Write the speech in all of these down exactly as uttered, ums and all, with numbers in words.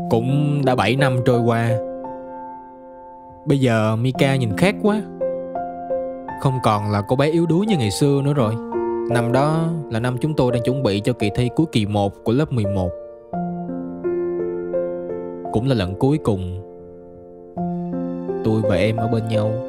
Cũng đã bảy năm trôi qua. Bây giờ Mika nhìn khác quá. Không còn là cô bé yếu đuối như ngày xưa nữa rồi. Năm đó là năm chúng tôi đang chuẩn bị cho kỳ thi cuối kỳ một của lớp mười một. Cũng là lần cuối cùng tôi và em ở bên nhau.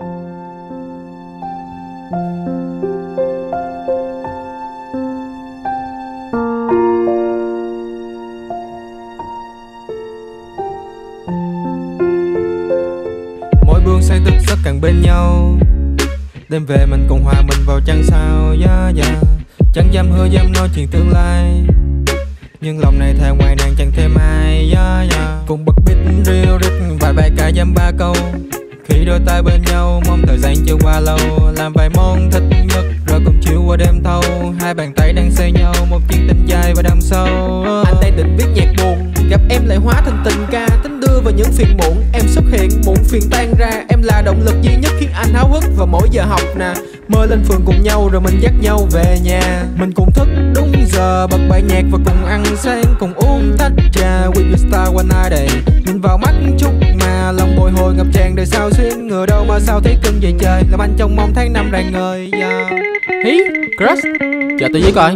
Mỗi buông say thức giấc càng bên nhau. Đêm về mình cùng hòa mình vào trăng sao, yeah, yeah. Chẳng dám hứa dám nói chuyện tương lai, nhưng lòng này thề ngoài nàng chẳng thêm ai, yeah, yeah. Cùng bật beat real rít vài bài ca dăm ba câu. Khi đôi tay bên nhau mong thời gian chưa qua lâu. Làm vài món thích nhất rồi cùng chiều qua đêm thâu. Hai bàn tay đang xây nhau một chuyện tình dài và đằng sâu. Anh đang định viết nhạc buồn, gặp em lại hóa thành tình ca. Tính đưa vào những phiền muộn, em xuất hiện muộn phiền tan ra. Em là động lực duy nhất khiến anh háo hức vào mỗi giờ học nè. Mơ lên phường cùng nhau rồi mình dắt nhau về nhà. Mình cùng thức đúng giờ, bật bài nhạc và cùng ăn sáng, cùng uống tách trà. We will start one night day. Nhìn vào mắt chút mà lòng bồi hồi ngập tràn đời sao xuyên. Người đâu mà sao thấy cưng về trời, làm anh trong mong tháng năm rạng ngời, yeah. Hí, crush, chờ tôi với coi.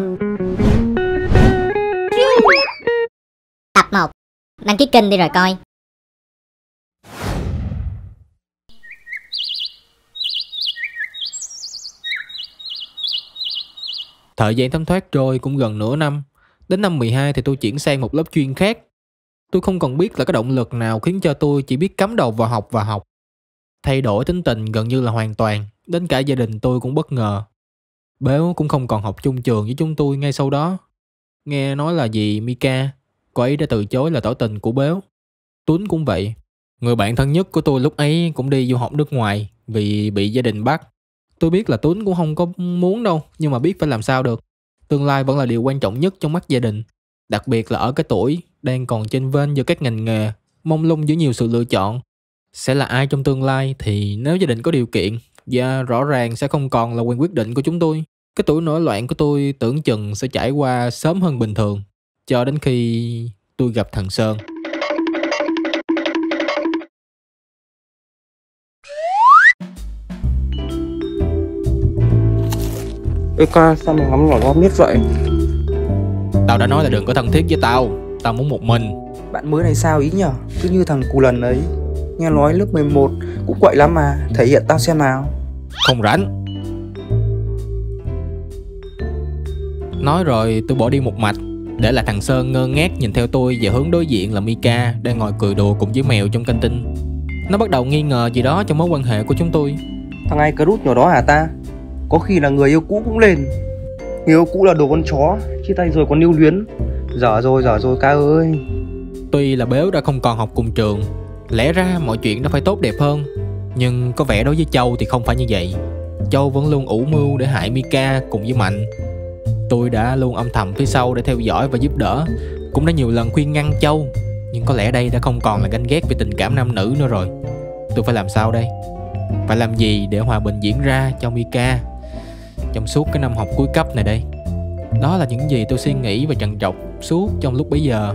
Tập một. Đăng ký kênh đi rồi coi. Thời gian thấm thoát trôi cũng gần nửa năm. Đến năm mười hai thì tôi chuyển sang một lớp chuyên khác. Tôi không còn biết là cái động lực nào khiến cho tôi chỉ biết cắm đầu vào học và học. Thay đổi tính tình gần như là hoàn toàn. Đến cả gia đình tôi cũng bất ngờ. Béo cũng không còn học chung trường với chúng tôi ngay sau đó. Nghe nói là gì Mika, cô ấy đã từ chối là tỏ tình của Béo. Tuấn cũng vậy. Người bạn thân nhất của tôi lúc ấy cũng đi du học nước ngoài vì bị gia đình bắt. Tôi biết là Tuấn cũng không có muốn đâu, nhưng mà biết phải làm sao được. Tương lai vẫn là điều quan trọng nhất trong mắt gia đình. Đặc biệt là ở cái tuổi đang còn chênh vênh giữa các ngành nghề, mông lung giữa nhiều sự lựa chọn. Sẽ là ai trong tương lai thì nếu gia đình có điều kiện, và rõ ràng sẽ không còn là quyền quyết định của chúng tôi. Cái tuổi nổi loạn của tôi tưởng chừng sẽ trải qua sớm hơn bình thường, cho đến khi tôi gặp thằng Sơn. Ê ca, sao mà ngắm nhỏ ngon miết vậy? Tao đã nói là đừng có thân thiết với tao. Tao muốn một mình. Bạn mới này sao ý nhở? Cứ như thằng cù lần ấy. Nghe nói lớp mười một cũng quậy lắm mà. Thể hiện tao xem nào. Không rảnh. Nói rồi tôi bỏ đi một mạch, để lại thằng Sơn ngơ ngác nhìn theo tôi về hướng đối diện là Mika đang ngồi cười đùa cùng với mèo trong căng tin. Nó bắt đầu nghi ngờ gì đó trong mối quan hệ của chúng tôi. Thằng ai cờ rút nhỏ đó hả ta? Có khi là người yêu cũ cũng lên. Người yêu cũ là đồ con chó, chia tay rồi còn lưu luyến. Dở rồi, dở rồi ca ơi. Tuy là Béo đã không còn học cùng trường, lẽ ra mọi chuyện đã phải tốt đẹp hơn. Nhưng có vẻ đối với Châu thì không phải như vậy. Châu vẫn luôn ủ mưu để hại Mika cùng với Mạnh. Tôi đã luôn âm thầm phía sau để theo dõi và giúp đỡ, cũng đã nhiều lần khuyên ngăn Châu. Nhưng có lẽ đây đã không còn là ganh ghét về tình cảm nam nữ nữa rồi. Tôi phải làm sao đây? Phải làm gì để hòa bình diễn ra cho Mika trong suốt cái năm học cuối cấp này đây? Đó là những gì tôi suy nghĩ và trằn trọc suốt trong lúc bấy giờ.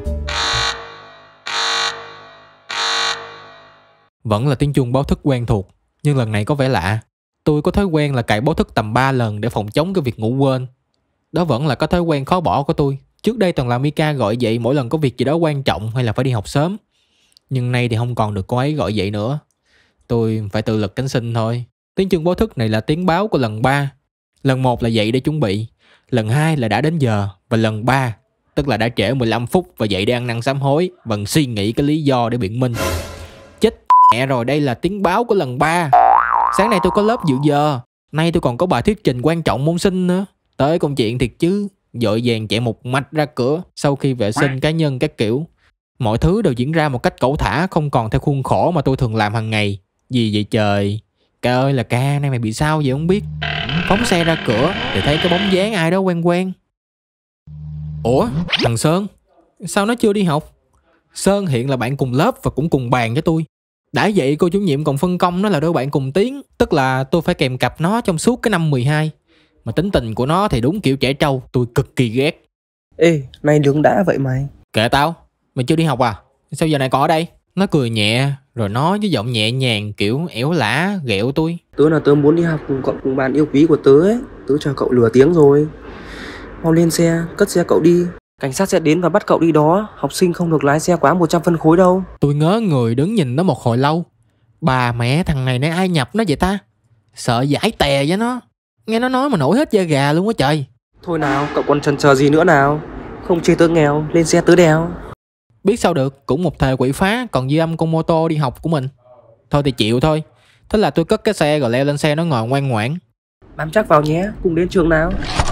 Vẫn là tiếng chuông báo thức quen thuộc, nhưng lần này có vẻ lạ. Tôi có thói quen là cài báo thức tầm ba lần để phòng chống cái việc ngủ quên. Đó vẫn là cái thói quen khó bỏ của tôi. Trước đây toàn là Mika gọi dậy mỗi lần có việc gì đó quan trọng hay là phải đi học sớm. Nhưng nay thì không còn được cô ấy gọi dậy nữa. Tôi phải tự lực cánh sinh thôi. Tiếng chuông báo thức này là tiếng báo của lần ba. Lần một là dậy để chuẩn bị, lần hai là đã đến giờ, và lần ba tức là đã trễ mười lăm phút và dậy để ăn năn sám hối và suy nghĩ cái lý do để biện minh. Chết mẹ rồi, đây là tiếng báo của lần ba. Sáng nay tôi có lớp dự giờ, nay tôi còn có bài thuyết trình quan trọng môn sinh nữa. Tới công chuyện thiệt chứ. Vội vàng chạy một mạch ra cửa sau khi vệ sinh cá nhân các kiểu. Mọi thứ đều diễn ra một cách cẩu thả, không còn theo khuôn khổ mà tôi thường làm hàng ngày. Gì vậy trời? Ca ơi là ca, nay mày bị sao vậy không biết. Phóng xe ra cửa thì thấy cái bóng dáng ai đó quen quen. Ủa, thằng Sơn, sao nó chưa đi học? Sơn hiện là bạn cùng lớp và cũng cùng bàn với tôi. Đã vậy cô chủ nhiệm còn phân công nó là đôi bạn cùng tiếng, tức là tôi phải kèm cặp nó trong suốt cái năm mười hai. Mà tính tình của nó thì đúng kiểu trẻ trâu, tôi cực kỳ ghét. Ê, nay nướng đã vậy mày. Kệ tao, mày chưa đi học à? Sao giờ này còn ở đây? Nó cười nhẹ rồi nói với giọng nhẹ nhàng kiểu ẻo lả ghẹo tôi. Tớ là tớ muốn đi học cùng cậu cùng bạn yêu quý của tớ ấy. Tớ chờ cậu nửa tiếng rồi. Mau lên xe, cất xe cậu đi. Cảnh sát sẽ đến và bắt cậu đi đó. Học sinh không được lái xe quá một trăm phân khối đâu. Tôi ngớ người đứng nhìn nó một hồi lâu. Bà mẹ thằng này nãy ai nhập nó vậy ta? Sợ giải tè với nó. Nghe nó nói mà nổi hết da gà luôn á trời. Thôi nào, cậu còn chần chờ gì nữa nào. Không chê tớ nghèo, lên xe tớ đèo. Biết sao được, cũng một thời quỷ phá còn dư âm con mô tô đi học của mình. Thôi thì chịu thôi. Thế là tôi cất cái xe rồi leo lên xe nó ngồi ngoan ngoãn. Bám chắc vào nhé, cùng đến trường nào.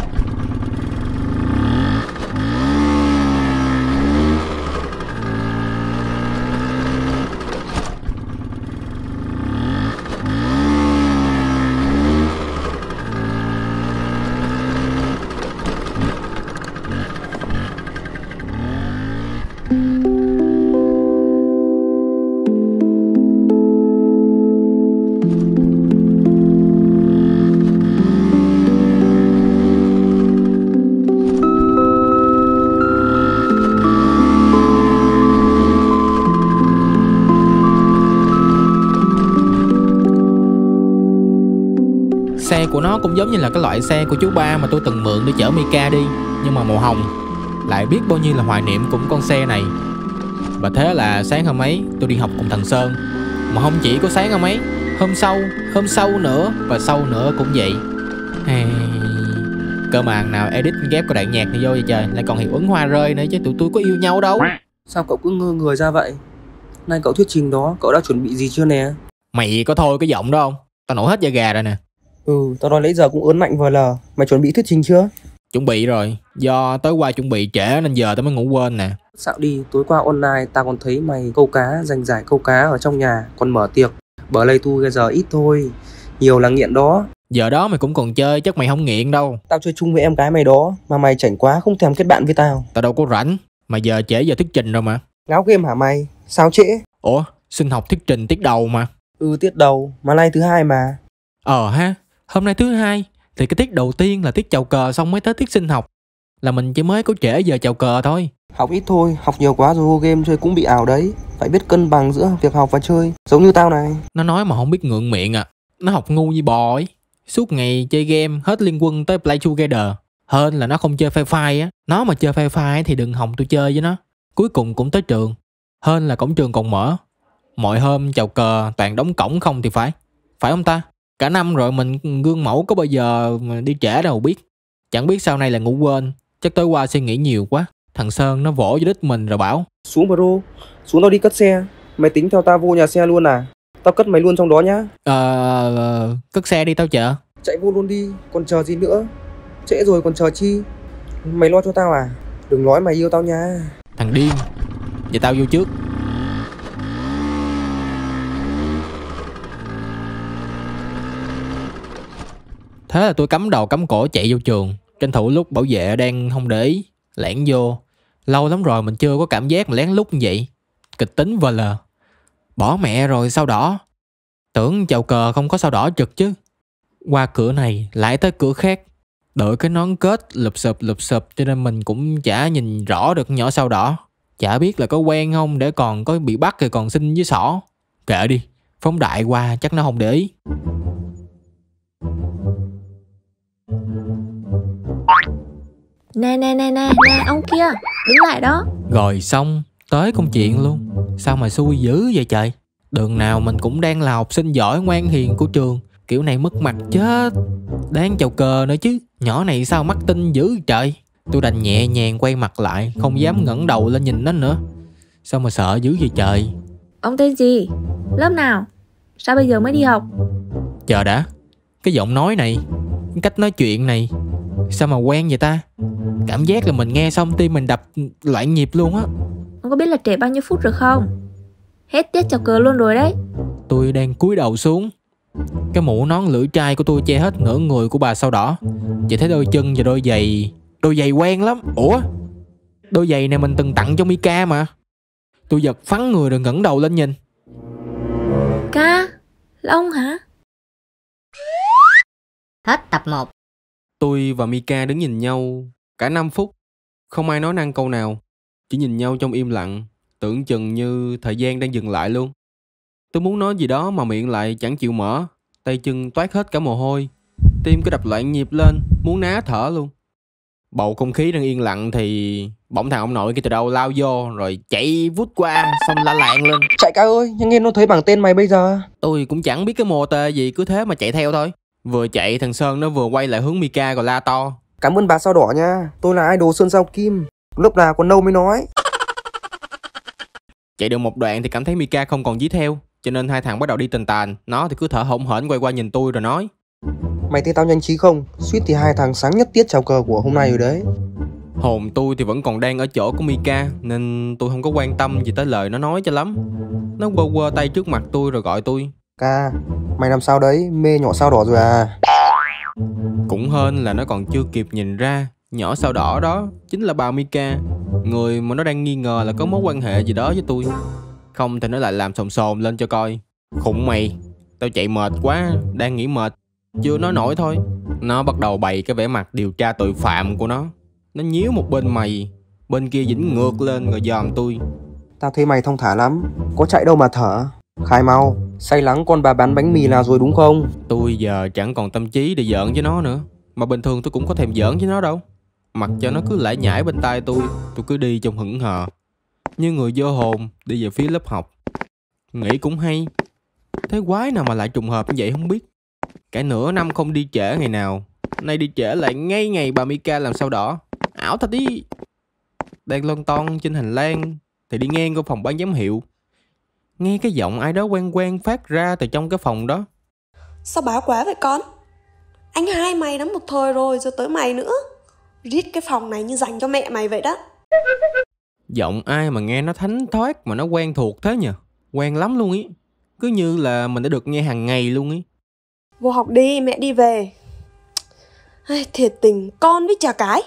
Xe của nó cũng giống như là cái loại xe của chú ba mà tôi từng mượn để chở Mika đi, nhưng mà màu hồng. Lại biết bao nhiêu là hoài niệm cũng con xe này. Và thế là sáng hôm ấy tôi đi học cùng thằng Sơn. Mà không chỉ có sáng hôm ấy, hôm sau, hôm sau nữa và sau nữa cũng vậy. Hey... Cơ màn nào edit ghép cái đoạn nhạc này vô vậy trời. Lại còn hiệu ứng hoa rơi nữa chứ tụi tôi có yêu nhau đâu. Sao cậu cứ ngơ người ra vậy? Nay cậu thuyết trình đó, cậu đã chuẩn bị gì chưa nè? Mày có thôi cái giọng đó không? Tao nổi hết da gà rồi nè. Ừ, tao nói nãy giờ cũng ớn lạnh vờ lờ. Mày chuẩn bị thuyết trình chưa? Chuẩn bị rồi. Do tối qua chuẩn bị trễ nên giờ tao mới ngủ quên nè. Xạo đi, tối qua online tao còn thấy mày câu cá, giành giải câu cá ở trong nhà. Còn mở tiệc, bờ lây tu bây giờ ít thôi. Nhiều là nghiện đó. Giờ đó mày cũng còn chơi, chắc mày không nghiện đâu. Tao chơi chung với em gái mày đó, mà mày chảnh quá không thèm kết bạn với tao. Tao đâu có rảnh. Mà giờ trễ giờ thuyết trình rồi mà. Ngáo game hả mày? Sao trễ? Ủa, sinh học thuyết trình tiết đầu mà. Ừ, tiết đầu, mà nay thứ hai mà. Ờ ha, hôm nay thứ hai thì cái tiết đầu tiên là tiết chào cờ, xong mới tới tiết sinh học. Là mình chỉ mới có trễ giờ chào cờ thôi. Học ít thôi, học nhiều quá rồi game chơi cũng bị ảo đấy. Phải biết cân bằng giữa việc học và chơi. Giống như tao này. Nó nói mà không biết ngượng miệng à. Nó học ngu như bò ấy. Suốt ngày chơi game hết liên quân tới Play Together. Hơn là nó không chơi Free Fire á. Nó mà chơi Free Fire thì đừng hòng tôi chơi với nó. Cuối cùng cũng tới trường. Hơn là cổng trường còn mở. Mọi hôm chào cờ toàn đóng cổng không thì phải. Phải không ta? Cả năm rồi mình gương mẫu có bao giờ mà đi trễ đâu biết. Chẳng biết sau này là ngủ quên. Chắc tối qua suy nghĩ nhiều quá. Thằng Sơn nó vỗ vô đít mình rồi bảo: Xuống bro, xuống tao đi cất xe. Mày tính theo tao vô nhà xe luôn à? Tao cất mày luôn trong đó nhá. Ờ... Cất xe đi tao chở. Chạy vô luôn đi, còn chờ gì nữa. Trễ rồi còn chờ chi. Mày lo cho tao à? Đừng nói mày yêu tao nha. Thằng điên. Vậy tao vô trước. Thế là tôi cắm đầu cắm cổ chạy vô trường. Tranh thủ lúc bảo vệ đang không để ý, lẻn vô. Lâu lắm rồi mình chưa có cảm giác mà lén lút như vậy. Kịch tính vờ lờ. Bỏ mẹ rồi sao đỏ. Tưởng chào cờ không có sao đỏ trực chứ. Qua cửa này lại tới cửa khác. Đợi cái nón kết lụp sụp lụp sụp cho nên mình cũng chả nhìn rõ được nhỏ sao đỏ. Chả biết là có quen không để còn có bị bắt rồi còn xin với xỏ. Kệ đi, phóng đại qua chắc nó không để ý. Nè nè nè nè nè ông kia, đứng lại đó. Rồi xong, tới công chuyện luôn. Sao mà xui dữ vậy trời. Đường nào mình cũng đang là học sinh giỏi ngoan hiền của trường. Kiểu này mất mặt chết. Đáng chào cờ nữa chứ. Nhỏ này sao mắt tinh dữ trời. Tôi đành nhẹ nhàng quay mặt lại, không dám ngẩng đầu lên nhìn nó nữa. Sao mà sợ dữ vậy trời. Ông tên gì? Lớp nào? Sao bây giờ mới đi học? Chờ đã. Cái giọng nói này, cái cách nói chuyện này, sao mà quen vậy ta? Cảm giác là mình nghe xong tim mình đập loạn nhịp luôn á. Ông có biết là trễ bao nhiêu phút rồi không? Hết tiết chào cờ luôn rồi đấy. Tôi đang cúi đầu xuống. Cái mũ nón lưỡi trai của tôi che hết nửa người của bà sao đỏ. Chỉ thấy đôi chân và đôi giày. Đôi giày quen lắm. Ủa? Đôi giày này mình từng tặng cho Mika mà. Tôi giật phắn người rồi ngẩng đầu lên nhìn. Ca? Là ông hả? Hết tập một. Tôi và Mika đứng nhìn nhau cả năm phút. Không ai nói năng câu nào. Chỉ nhìn nhau trong im lặng. Tưởng chừng như thời gian đang dừng lại luôn. Tôi muốn nói gì đó mà miệng lại chẳng chịu mở. Tay chân toát hết cả mồ hôi. Tim cứ đập loạn nhịp lên, muốn ná thở luôn. Bầu không khí đang yên lặng thì bỗng thằng ông nội kia từ đâu lao vô rồi chạy vút qua, xong la làng lên. Chạy Ca ơi, nhanh lên nó thấy bảng tên mày bây giờ. Tôi cũng chẳng biết cái mô tê gì, cứ thế mà chạy theo thôi. Vừa chạy thằng Sơn nó vừa quay lại hướng Mika rồi la to. Cảm ơn bà sao đỏ nha, tôi là idol Sơn Sao Kim, lúc nào còn nâu mới nói. Chạy được một đoạn thì cảm thấy Mika không còn dí theo, cho nên hai thằng bắt đầu đi tàn tàn. Nó thì cứ thở hổn hển quay qua nhìn tôi rồi nói: Mày thấy tao nhanh trí không? Suýt thì hai thằng sáng nhất tiết chào cờ của hôm nay rồi đấy. Hồn tôi thì vẫn còn đang ở chỗ của Mika, nên tôi không có quan tâm gì tới lời nó nói cho lắm. Nó quơ quơ tay trước mặt tôi rồi gọi tôi: Ca, mày làm sao đấy? Mê nhỏ sao đỏ rồi à? Cũng hên là nó còn chưa kịp nhìn ra nhỏ sao đỏ đó chính là bà Mika, người mà nó đang nghi ngờ là có mối quan hệ gì đó với tôi. Không thì nó lại làm sồn sồn lên cho coi. Khủng mày, tao chạy mệt quá, đang nghỉ mệt, chưa nói nổi thôi. Nó bắt đầu bày cái vẻ mặt điều tra tội phạm của nó. Nó nhíu một bên mày, bên kia dĩnh ngược lên rồi dòm tôi. Tao thấy mày thông thả lắm, có chạy đâu mà thở. Khai mau, say lắng con bà bán bánh mì là rồi đúng không? Tôi giờ chẳng còn tâm trí để giỡn với nó nữa. Mà bình thường tôi cũng có thèm giỡn với nó đâu. Mặc cho nó cứ lải nhải bên tai tôi, tôi cứ đi trong hững hờ như người vô hồn đi về phía lớp học. Nghĩ cũng hay, thế quái nào mà lại trùng hợp như vậy không biết. Cả nửa năm không đi trễ ngày nào, nay đi trễ lại ngay ngày bà Mika làm sao đỏ. Ảo thật đi. Đang lon ton trên hành lang thì đi ngang qua phòng ban giám hiệu, nghe cái giọng ai đó quen quen phát ra từ trong cái phòng đó. Sao báo quá vậy con? Anh hai mày đã một thời rồi, rồi tới mày nữa. Riết cái phòng này như dành cho mẹ mày vậy đó. Giọng ai mà nghe nó thánh thoát mà nó quen thuộc thế nhỉ? Quen lắm luôn ý. Cứ như là mình đã được nghe hàng ngày luôn ý. Vô học đi, mẹ đi về. Ai, thiệt tình, con với chả cái.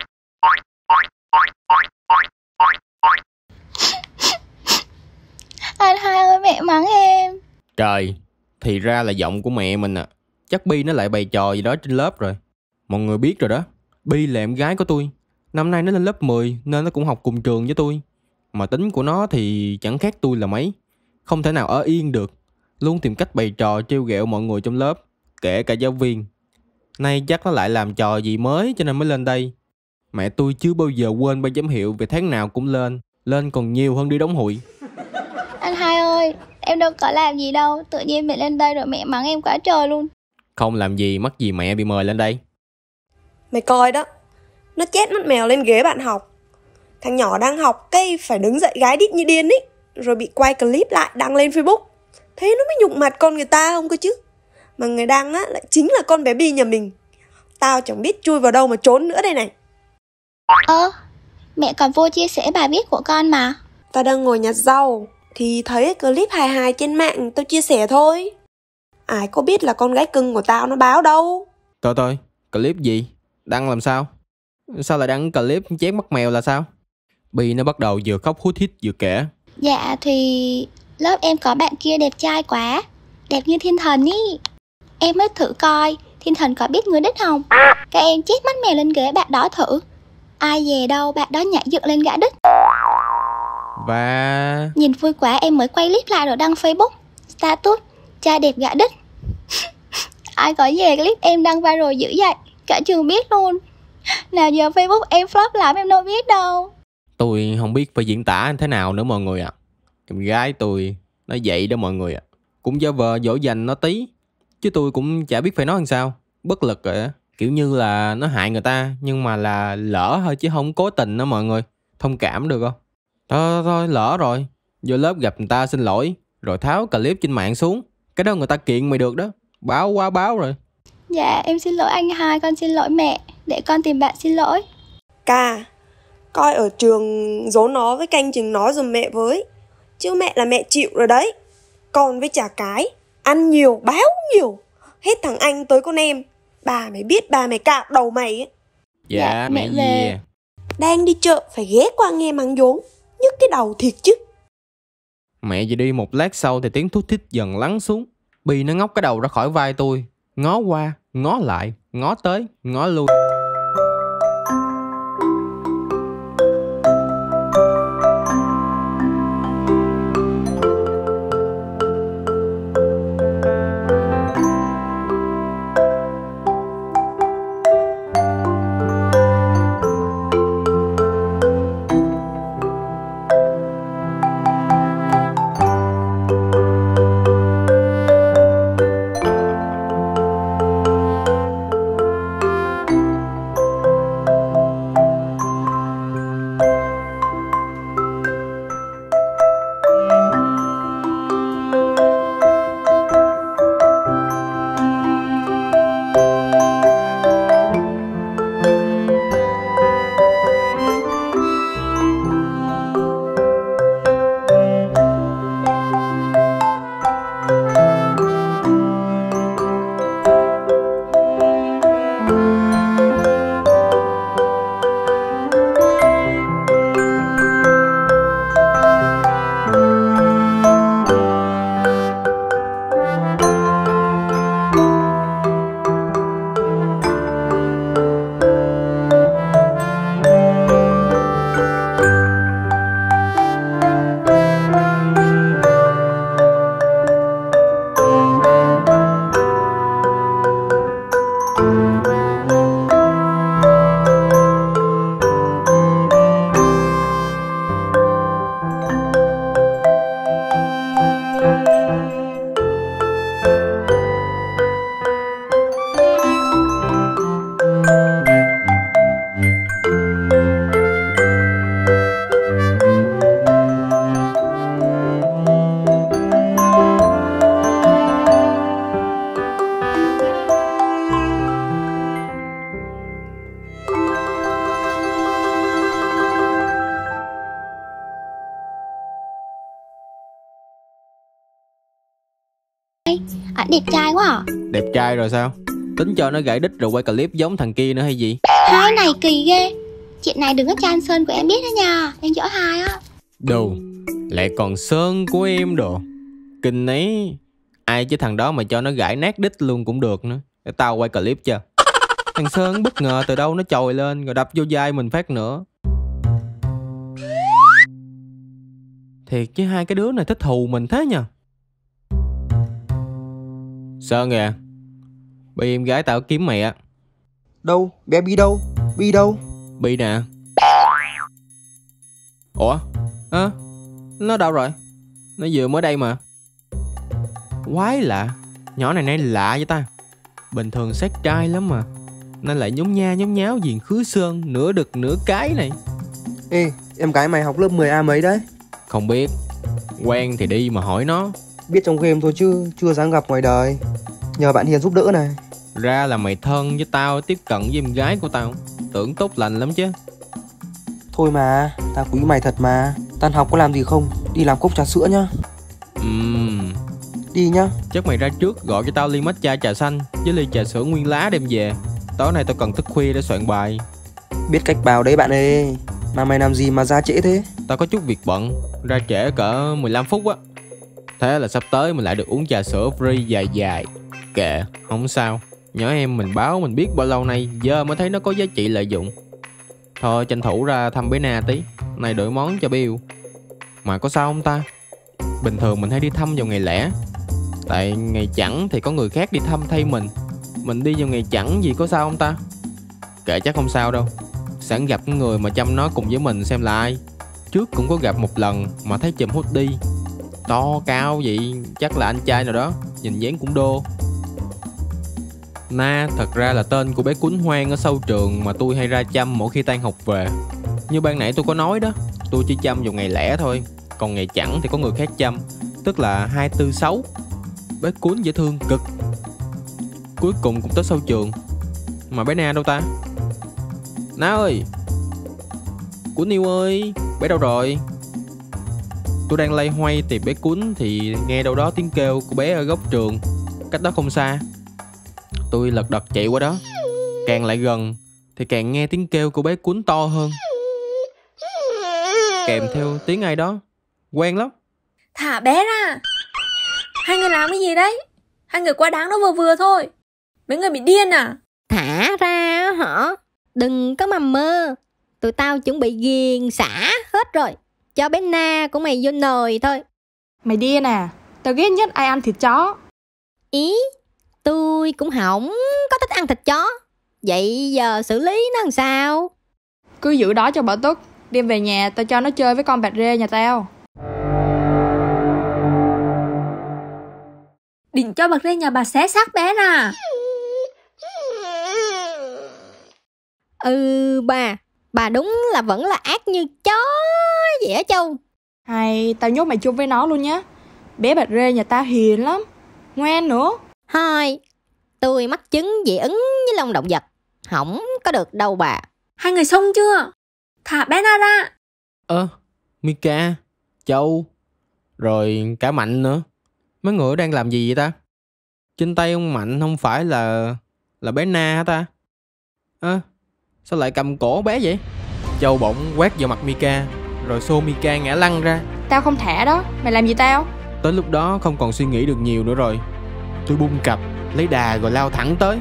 Anh hai ơi, mẹ mắng em. Trời, thì ra là giọng của mẹ mình à. Chắc Bi nó lại bày trò gì đó trên lớp rồi. Mọi người biết rồi đó, Bi là em gái của tôi. Năm nay nó lên lớp mười nên nó cũng học cùng trường với tôi. Mà tính của nó thì chẳng khác tôi là mấy. Không thể nào ở yên được, luôn tìm cách bày trò trêu ghẹo mọi người trong lớp, kể cả giáo viên. Nay chắc nó lại làm trò gì mới cho nên mới lên đây. Mẹ tôi chưa bao giờ quên ban giám hiệu, vì tháng nào cũng lên. Lên còn nhiều hơn đi đóng hụi. Anh hai ơi, em đâu có làm gì đâu. Tự nhiên mẹ lên đây rồi mẹ mắng em quá trời luôn. Không làm gì mắc gì mẹ bị mời lên đây. Mày coi đó, nó chết mắt mèo lên ghế bạn học. Thằng nhỏ đang học cây phải đứng dậy gái đít như điên ý, rồi bị quay clip lại đăng lên Facebook. Thế nó mới nhục mặt con người ta không cơ chứ. Mà người đăng á lại chính là con bé Bi nhà mình. Tao chẳng biết chui vào đâu mà trốn nữa đây này. Ơ, mẹ còn vô chia sẻ bài viết của con mà. Tao đang ngồi nhặt rau thì thấy clip hài hài trên mạng, tao chia sẻ thôi. Ai có biết là con gái cưng của tao nó báo đâu. Thôi thôi, clip gì? Đăng làm sao? Sao lại đăng clip chém mắt mèo là sao? Bi nó bắt đầu vừa khóc hút hít vừa kể. Dạ thì lớp em có bạn kia đẹp trai quá, đẹp như thiên thần ý. Em mới thử coi thiên thần có biết người đích không. Các em chết mắt mèo lên ghế bạn đó thử. Ai về đâu bạn đó nhảy dựng lên gã đích. Và... nhìn vui quá em mới quay clip lại rồi đăng Facebook status trai đẹp gã đích. Ai có về clip em đăng viral dữ vậy, cả trường biết luôn. Nào giờ Facebook em flop lắm em đâu biết đâu. Tôi không biết phải diễn tả thế nào nữa mọi người ạ. À. Em gái tôi nói vậy đó mọi người ạ. À. Cũng do vợ dỗ dành nó tí, chứ tôi cũng chả biết phải nói làm sao. Bất lực rồi á. Kiểu như là nó hại người ta, nhưng mà là lỡ thôi chứ không cố tình đó mọi người. Thông cảm được không? Thôi thôi lỡ rồi. Vô lớp gặp người ta xin lỗi, rồi tháo clip trên mạng xuống. Cái đó người ta kiện mày được đó. Báo quá báo rồi. Dạ em xin lỗi anh hai, con xin lỗi mẹ. Để con tìm bạn xin lỗi. Ca, coi ở trường giấu nó với canh chừng nó giùm mẹ với. Chứ mẹ là mẹ chịu rồi đấy. Con với chả cái, ăn nhiều báo nhiều. Hết thằng anh tới con em. Bà mày biết bà mày cạo đầu mày ấy. Dạ, dạ mẹ về. về. Đang đi chợ phải ghé qua nghe mắng vốn, nhức cái đầu thiệt chứ. Mẹ vừa đi một lát sau thì tiếng thút thít dần lắng xuống. Bi nó ngóc cái đầu ra khỏi vai tôi, ngó qua, ngó lại, ngó tới, ngó lui. Ảnh đẹp trai quá à. Đẹp trai rồi sao? Tính cho nó gãy đít rồi quay clip giống thằng kia nữa hay gì? Hai này kỳ ghê. Chuyện này đừng có cho anh Sơn của em biết đó nha. Em giỡn hai á. Đồ, lại còn Sơn của em đồ. Kinh ấy. Ai chứ thằng đó mà cho nó gãy nát đít luôn cũng được nữa. Để tao quay clip cho. Thằng Sơn bất ngờ từ đâu nó trồi lên rồi đập vô vai mình phát nữa. Thiệt chứ hai cái đứa này thích hù mình thế nhờ. Sơn kìa, Bi em gái tao kiếm mày á. Đâu? Bé Bi đâu? Bi đâu? Bi nè. Ủa? Ơ? À, nó đâu rồi? Nó vừa mới đây mà. Quái lạ. Nhỏ này nay lạ vậy ta. Bình thường sát trai lắm mà. Nên lại nhúng nha nhúng nháo diện khứ Sơn. Nửa đực nửa cái này. Ê, em gái mày học lớp mười A mấy đấy? Không biết. Quen thì đi mà hỏi nó. Biết trong game thôi chứ chưa dám gặp ngoài đời. Nhờ bạn Hiền giúp đỡ này. Ra là mày thân với tao, tiếp cận với em gái của tao. Tưởng tốt lành lắm chứ. Thôi mà, tao quý mày thật mà. Tan học có làm gì không? Đi làm cốc trà sữa nhá. Ừm. Đi nhá. Chắc mày ra trước gọi cho tao ly matcha trà xanh với ly trà sữa nguyên lá đem về. Tối nay tao cần thức khuya để soạn bài. Biết cách bào đấy bạn ơi. Mà mày làm gì mà ra trễ thế? Tao có chút việc bận. Ra trễ cỡ mười lăm phút á. Thế là sắp tới mình lại được uống trà sữa free dài dài. Kệ, không sao. Nhỏ em mình báo mình biết bao lâu nay, giờ mới thấy nó có giá trị lợi dụng. Thôi tranh thủ ra thăm bé Na tí. Này đổi món cho Bill. Mà có sao không ta? Bình thường mình hay đi thăm vào ngày lẻ. Tại ngày chẵn thì có người khác đi thăm thay mình. Mình đi vào ngày chẵn gì có sao không ta? Kệ chắc không sao đâu. Sẵn gặp người mà chăm nó cùng với mình xem là ai. Trước cũng có gặp một lần mà thấy chùm hoodie to cao vậy, chắc là anh trai nào đó. Nhìn dáng cũng đô. Na thật ra là tên của bé cún hoang ở sau trường mà tôi hay ra chăm mỗi khi tan học về. Như ban nãy tôi có nói đó, tôi chỉ chăm vào ngày lẻ thôi. Còn ngày chẵn thì có người khác chăm. Tức là hai tư sáu. Bé cún dễ thương cực. Cuối cùng cũng tới sau trường. Mà bé Na đâu ta? Na ơi! Cún yêu ơi! Bé đâu rồi? Tôi đang lay hoay tìm bé cún thì nghe đâu đó tiếng kêu của bé ở góc trường, cách đó không xa. Tôi lật đật chạy qua đó. Càng lại gần thì càng nghe tiếng kêu của bé cún to hơn, kèm theo tiếng ai đó quen lắm. Thả bé ra. Hai người làm cái gì đấy? Hai người quá đáng, nó vừa vừa thôi. Mấy người bị điên à? Thả ra hả? Đừng có mà mơ. Tụi tao chuẩn bị ghiền xả hết rồi. Cho bé Na của mày vô nồi thôi. Mày điên à? Tao ghét nhất ai ăn thịt chó. Ý, tôi cũng không có thích ăn thịt chó. Vậy giờ xử lý nó làm sao? Cứ giữ đó cho bỏ tức. Đem về nhà tao cho nó chơi với con bạch rê nhà tao. Định cho bạch rê nhà bà xé xác bé ra. Ừ bà, bà đúng là vẫn là ác như chó vậy á Châu. Hay tao nhốt mày chung với nó luôn nhá. Bé bạch rê nhà tao hiền lắm, ngoan nữa. Thôi, tôi mắc chứng dị ứng với lông động vật, không có được đâu bà. Hai người xong chưa? Thả bé Na ra. Ơ, à, Mika, Châu, rồi cả Mạnh nữa. Mấy người đang làm gì vậy ta? Trên tay ông Mạnh không phải là là bé Na hả ta? Ơ, à, sao lại cầm cổ bé vậy? Châu bỗng quét vào mặt Mika, rồi xô Mika ngã lăn ra. Tao không thả đó, mày làm gì tao? Tới lúc đó không còn suy nghĩ được nhiều nữa rồi. Tôi bung cặp, lấy đà rồi lao thẳng tới.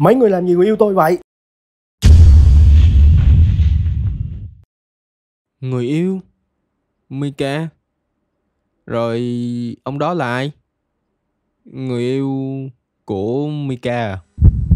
Mấy người làm gì người yêu tôi vậy? Người yêu? Mika? Rồi ông đó là ai? Người yêu của Mika à?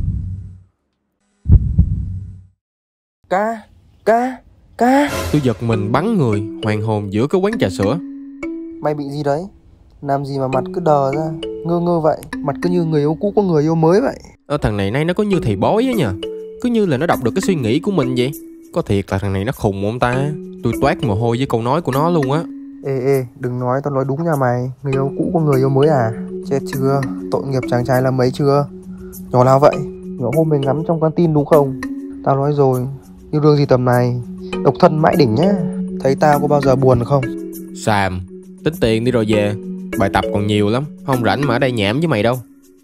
Ca, ca, ca. Tôi giật mình bắn người, hoàn hồn giữa cái quán trà sữa. Mày bị gì đấy? Làm gì mà mặt cứ đờ ra, ngơ ngơ vậy, mặt cứ như người yêu cũ có người yêu mới vậy. Ờ, thằng này nay nó có như thầy bói á nhờ. Cứ như là nó đọc được cái suy nghĩ của mình vậy. Có thiệt là thằng này nó khùng không ta? Tôi toát mồ hôi với câu nói của nó luôn á. Ê ê, đừng nói tao nói đúng nha mày. Người yêu cũ có người yêu mới à? Chết chưa, tội nghiệp chàng trai là mấy chưa? Nhỏ nào vậy? Nhỏ hôm mình ngắm trong canteen đúng không? Tao nói rồi, yêu đương gì tầm này, độc thân mãi đỉnh nhá. Thấy tao có bao giờ buồn không? Xàm, tính tiền đi rồi về. Bài tập còn nhiều lắm, không rảnh mà ở đây nhảm với mày đâu.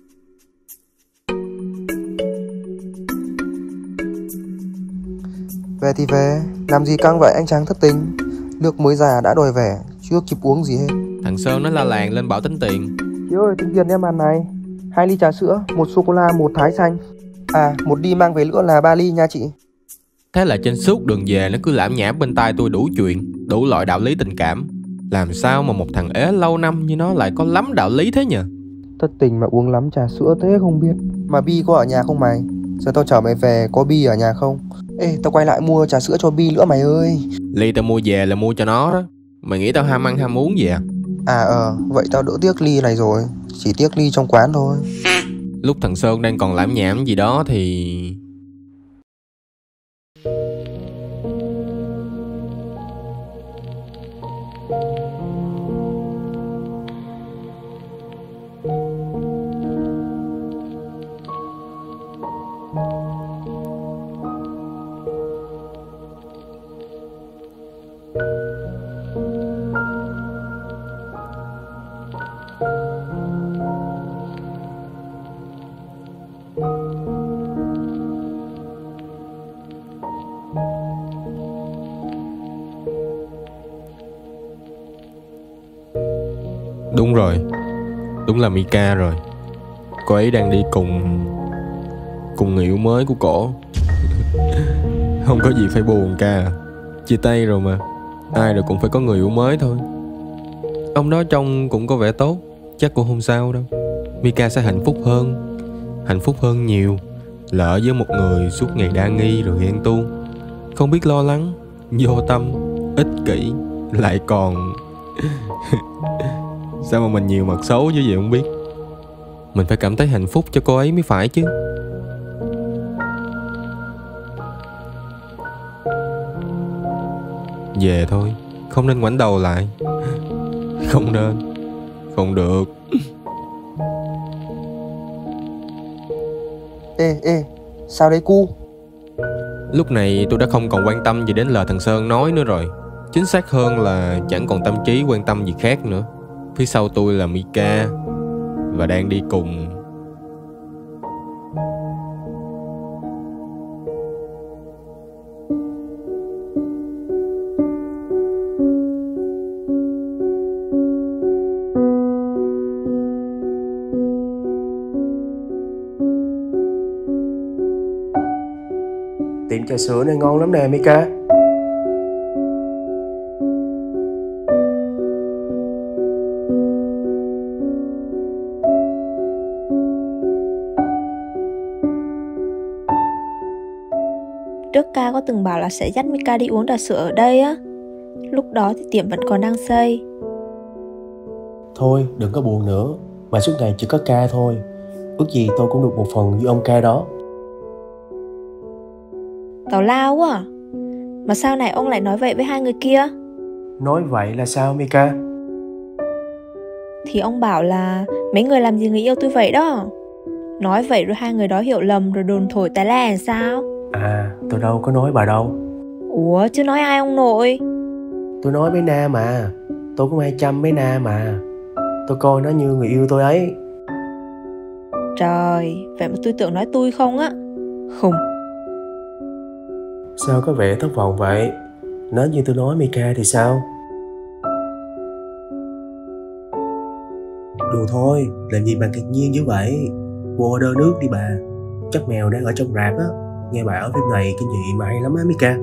Về thì về, làm gì căng vậy anh chàng thất tình? Nước mới già đã đòi vẻ, chưa kịp uống gì hết. Thằng Sơn nó la làng lên bảo tính tiền. Chị ơi, tính tiền em màn này. Hai ly trà sữa, một sô-cô-la, một thái xanh. À, một ly mang về nữa là ba ly nha chị. Thế là trên suốt đường về nó cứ lảm nhảm bên tai tôi đủ chuyện, đủ loại đạo lý tình cảm. Làm sao mà một thằng ế lâu năm như nó lại có lắm đạo lý thế nhờ? Thất tình mà uống lắm trà sữa thế không biết. Mà Bi có ở nhà không mày? Giờ tao chở mày về, có Bi ở nhà không? Ê, tao quay lại mua trà sữa cho Bi nữa mày ơi. Ly tao mua về là mua cho nó đó. Mày nghĩ tao ham ăn ham uống gì à? À ờ, vậy tao đỡ tiếc ly này rồi. Chỉ tiếc ly trong quán thôi. Lúc thằng Sơn đang còn lảm nhảm gì đó thì... Đúng rồi, đúng là Mika rồi. Cô ấy đang đi cùng Cùng người yêu mới của cổ. Không có gì phải buồn ca. Chia tay rồi mà, ai rồi cũng phải có người yêu mới thôi. Ông đó trông cũng có vẻ tốt, chắc cũng không sao đâu. Mika sẽ hạnh phúc hơn, hạnh phúc hơn nhiều là ở với một người suốt ngày đa nghi rồi ghen tuông, không biết lo lắng, vô tâm, ích kỷ, lại còn... Sao mà mình nhiều mặt xấu chứ gì không biết. Mình phải cảm thấy hạnh phúc cho cô ấy mới phải chứ. Về thôi, không nên ngoảnh đầu lại. Không nên, không được. Ê ê, sao đấy cu? Lúc này tôi đã không còn quan tâm gì đến lời thằng Sơn nói nữa rồi. Chính xác hơn là chẳng còn tâm trí quan tâm gì khác nữa. Phía sau tôi là Mika và đang đi cùng. Tiệm trà sữa này ngon lắm nè Mika. Trước ca có từng bảo là sẽ dắt Mika đi uống trà sữa ở đây á. Lúc đó thì tiệm vẫn còn đang xây. Thôi đừng có buồn nữa, mà suốt ngày chỉ có ca thôi. Ước gì tôi cũng được một phần như ông ca đó. Tào lao quá à. Mà sao này ông lại nói vậy với hai người kia? Nói vậy là sao Mika? Thì ông bảo là mấy người làm gì người yêu tôi vậy đó. Nói vậy rồi hai người đó hiểu lầm rồi đồn thổi tai la làm sao? À, tôi đâu có nói bà đâu. Ủa chứ nói ai ông nội? Tôi nói với Na mà. Tôi cũng hay chăm với Na mà. Tôi coi nó như người yêu tôi ấy. Trời, vậy mà tôi tưởng nói tôi không á. Khùng. Sao có vẻ thất vọng vậy? Nếu như tôi nói Mika thì sao? Đùa thôi, làm gì mà ngạc nhiên như vậy? Mua order nước đi bà. chắc mèo đang ở trong rạp á. Nghe bảo phim này kinh dị mà hay lắm á Mika.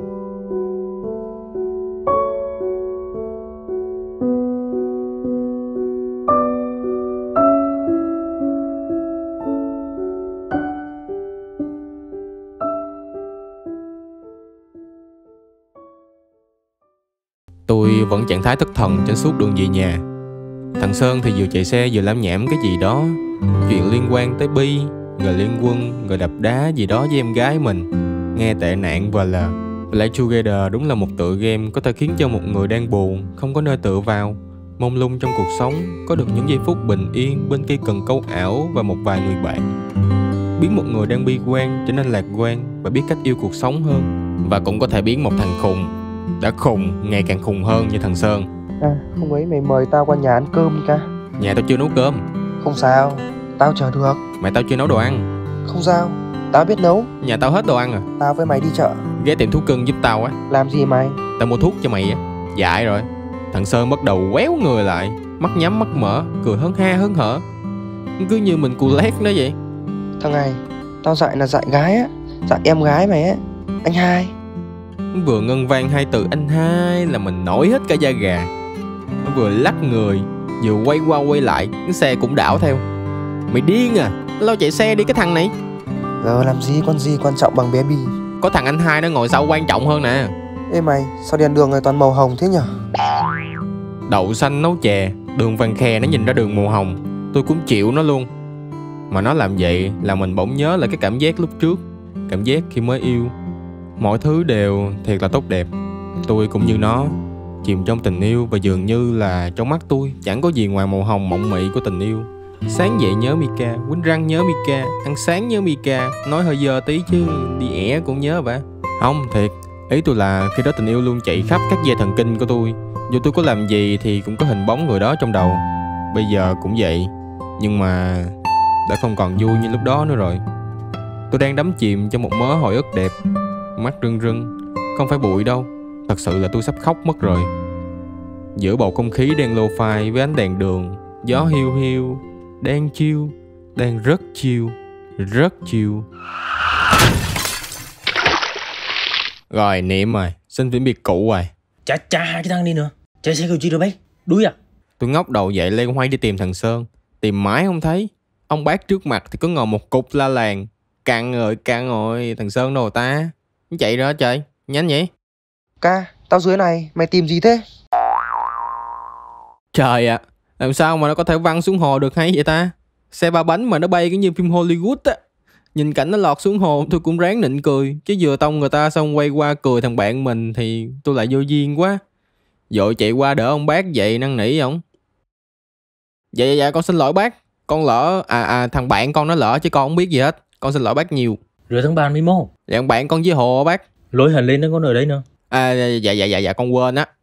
Tôi vẫn trạng thái thất thần trên suốt đường về nhà. Thằng Sơn thì vừa chạy xe vừa làm nhảm cái gì đó, chuyện liên quan tới Bi, rồi liên quân, rồi đập đá gì đó với em gái mình. Nghe tệ nạn và là Play Together đúng là một tựa game có thể khiến cho một người đang buồn, không có nơi tựa vào, mông lung trong cuộc sống, có được những giây phút bình yên bên cây cần câu ảo và một vài người bạn. Biến một người đang bi quan trở nên lạc quan và biết cách yêu cuộc sống hơn. Và cũng có thể biến một thằng khùng đã khùng ngày càng khùng hơn như thằng Sơn. À, hôm ấy mày mời tao qua nhà ăn cơm Mika. Nhà tao chưa nấu cơm. Không sao, tao chờ được. Mẹ tao chưa nấu đồ ăn. Không sao, tao biết nấu. Nhà tao hết đồ ăn rồi. Tao với mày đi chợ. Ghé tiệm thuốc cưng giúp tao á. Làm gì mày? Tao mua thuốc cho mày á. Dại rồi. Thằng Sơn bắt đầu quéo người lại, mắt nhắm mắt mở, cười hớn ha hớn hở, cứ như mình cù lét nó vậy. Thằng này, tao dạy là dạy gái á, dạy em gái mày á, anh hai. Vừa ngân vang hai từ anh hai là mình nổi hết cả da gà. Nó vừa lắc người, vừa quay qua quay lại, cái xe cũng đảo theo. Mày điên à, lo chạy xe đi cái thằng này. Giờ làm gì con gì quan trọng bằng bé Bi. Có thằng anh hai nó ngồi sau quan trọng hơn nè. Ê mày, sao đèn đường này toàn màu hồng thế nhở? Đậu xanh nấu chè, đường vàng khè nó nhìn ra đường màu hồng. Tôi cũng chịu nó luôn. Mà nó làm vậy là mình bỗng nhớ lại cái cảm giác lúc trước. Cảm giác khi mới yêu. Mọi thứ đều thiệt là tốt đẹp. Tôi cũng như nó, chìm trong tình yêu. Và dường như là trong mắt tôi chẳng có gì ngoài màu hồng mộng mị của tình yêu. Sáng dậy nhớ Mika, quýnh răng nhớ Mika, ăn sáng nhớ Mika. Nói hơi dơ tí chứ đi ẻ cũng nhớ vậy. Không, thiệt. Ý tôi là khi đó tình yêu luôn chạy khắp các dây thần kinh của tôi. Dù tôi có làm gì thì cũng có hình bóng người đó trong đầu. Bây giờ cũng vậy. Nhưng mà đã không còn vui như lúc đó nữa rồi. Tôi đang đắm chìm trong một mớ hồi ức đẹp. Mắt rưng rưng. Không phải bụi đâu. Thật sự là tôi sắp khóc mất rồi. Giữa bầu không khí đen lo-fi với ánh đèn đường, gió hiu hiu, đang chill, đang rất chill, rất chill. Rồi niệm rồi, xin vĩnh biệt cụ rồi. Chà chà cái thằng đi nữa. Chạy xe kêu chi rồi bác? Đuối à? Tôi ngóc đầu dậy lê hoay đi tìm thằng Sơn. Tìm mãi không thấy. Ông bác trước mặt thì có ngồi một cục la làng. Căng rồi, căng rồi. Thằng Sơn đâu ta? Nó chạy rồi trời. Nhanh vậy. Ca, tao dưới này. Mày tìm gì thế? Trời ạ, à, làm sao mà nó có thể văng xuống hồ được hay vậy ta? Xe ba bánh mà nó bay cái như phim Hollywood á. Nhìn cảnh nó lọt xuống hồ tôi cũng ráng nịnh cười. Chứ vừa tông người ta xong quay qua cười thằng bạn mình thì tôi lại vô duyên quá. Vội chạy qua đỡ ông bác dậy năn nỉ ổng. Dạ dạ dạ con xin lỗi bác. Con lỡ, à à thằng bạn con nó lỡ chứ con không biết gì hết. Con xin lỗi bác nhiều. Rửa thằng bạn Mimo. Dạ thằng bạn con với hồ bác. Lối hình lên nó có ở đây nữa. À dạ dạ dạ dạ con quên á.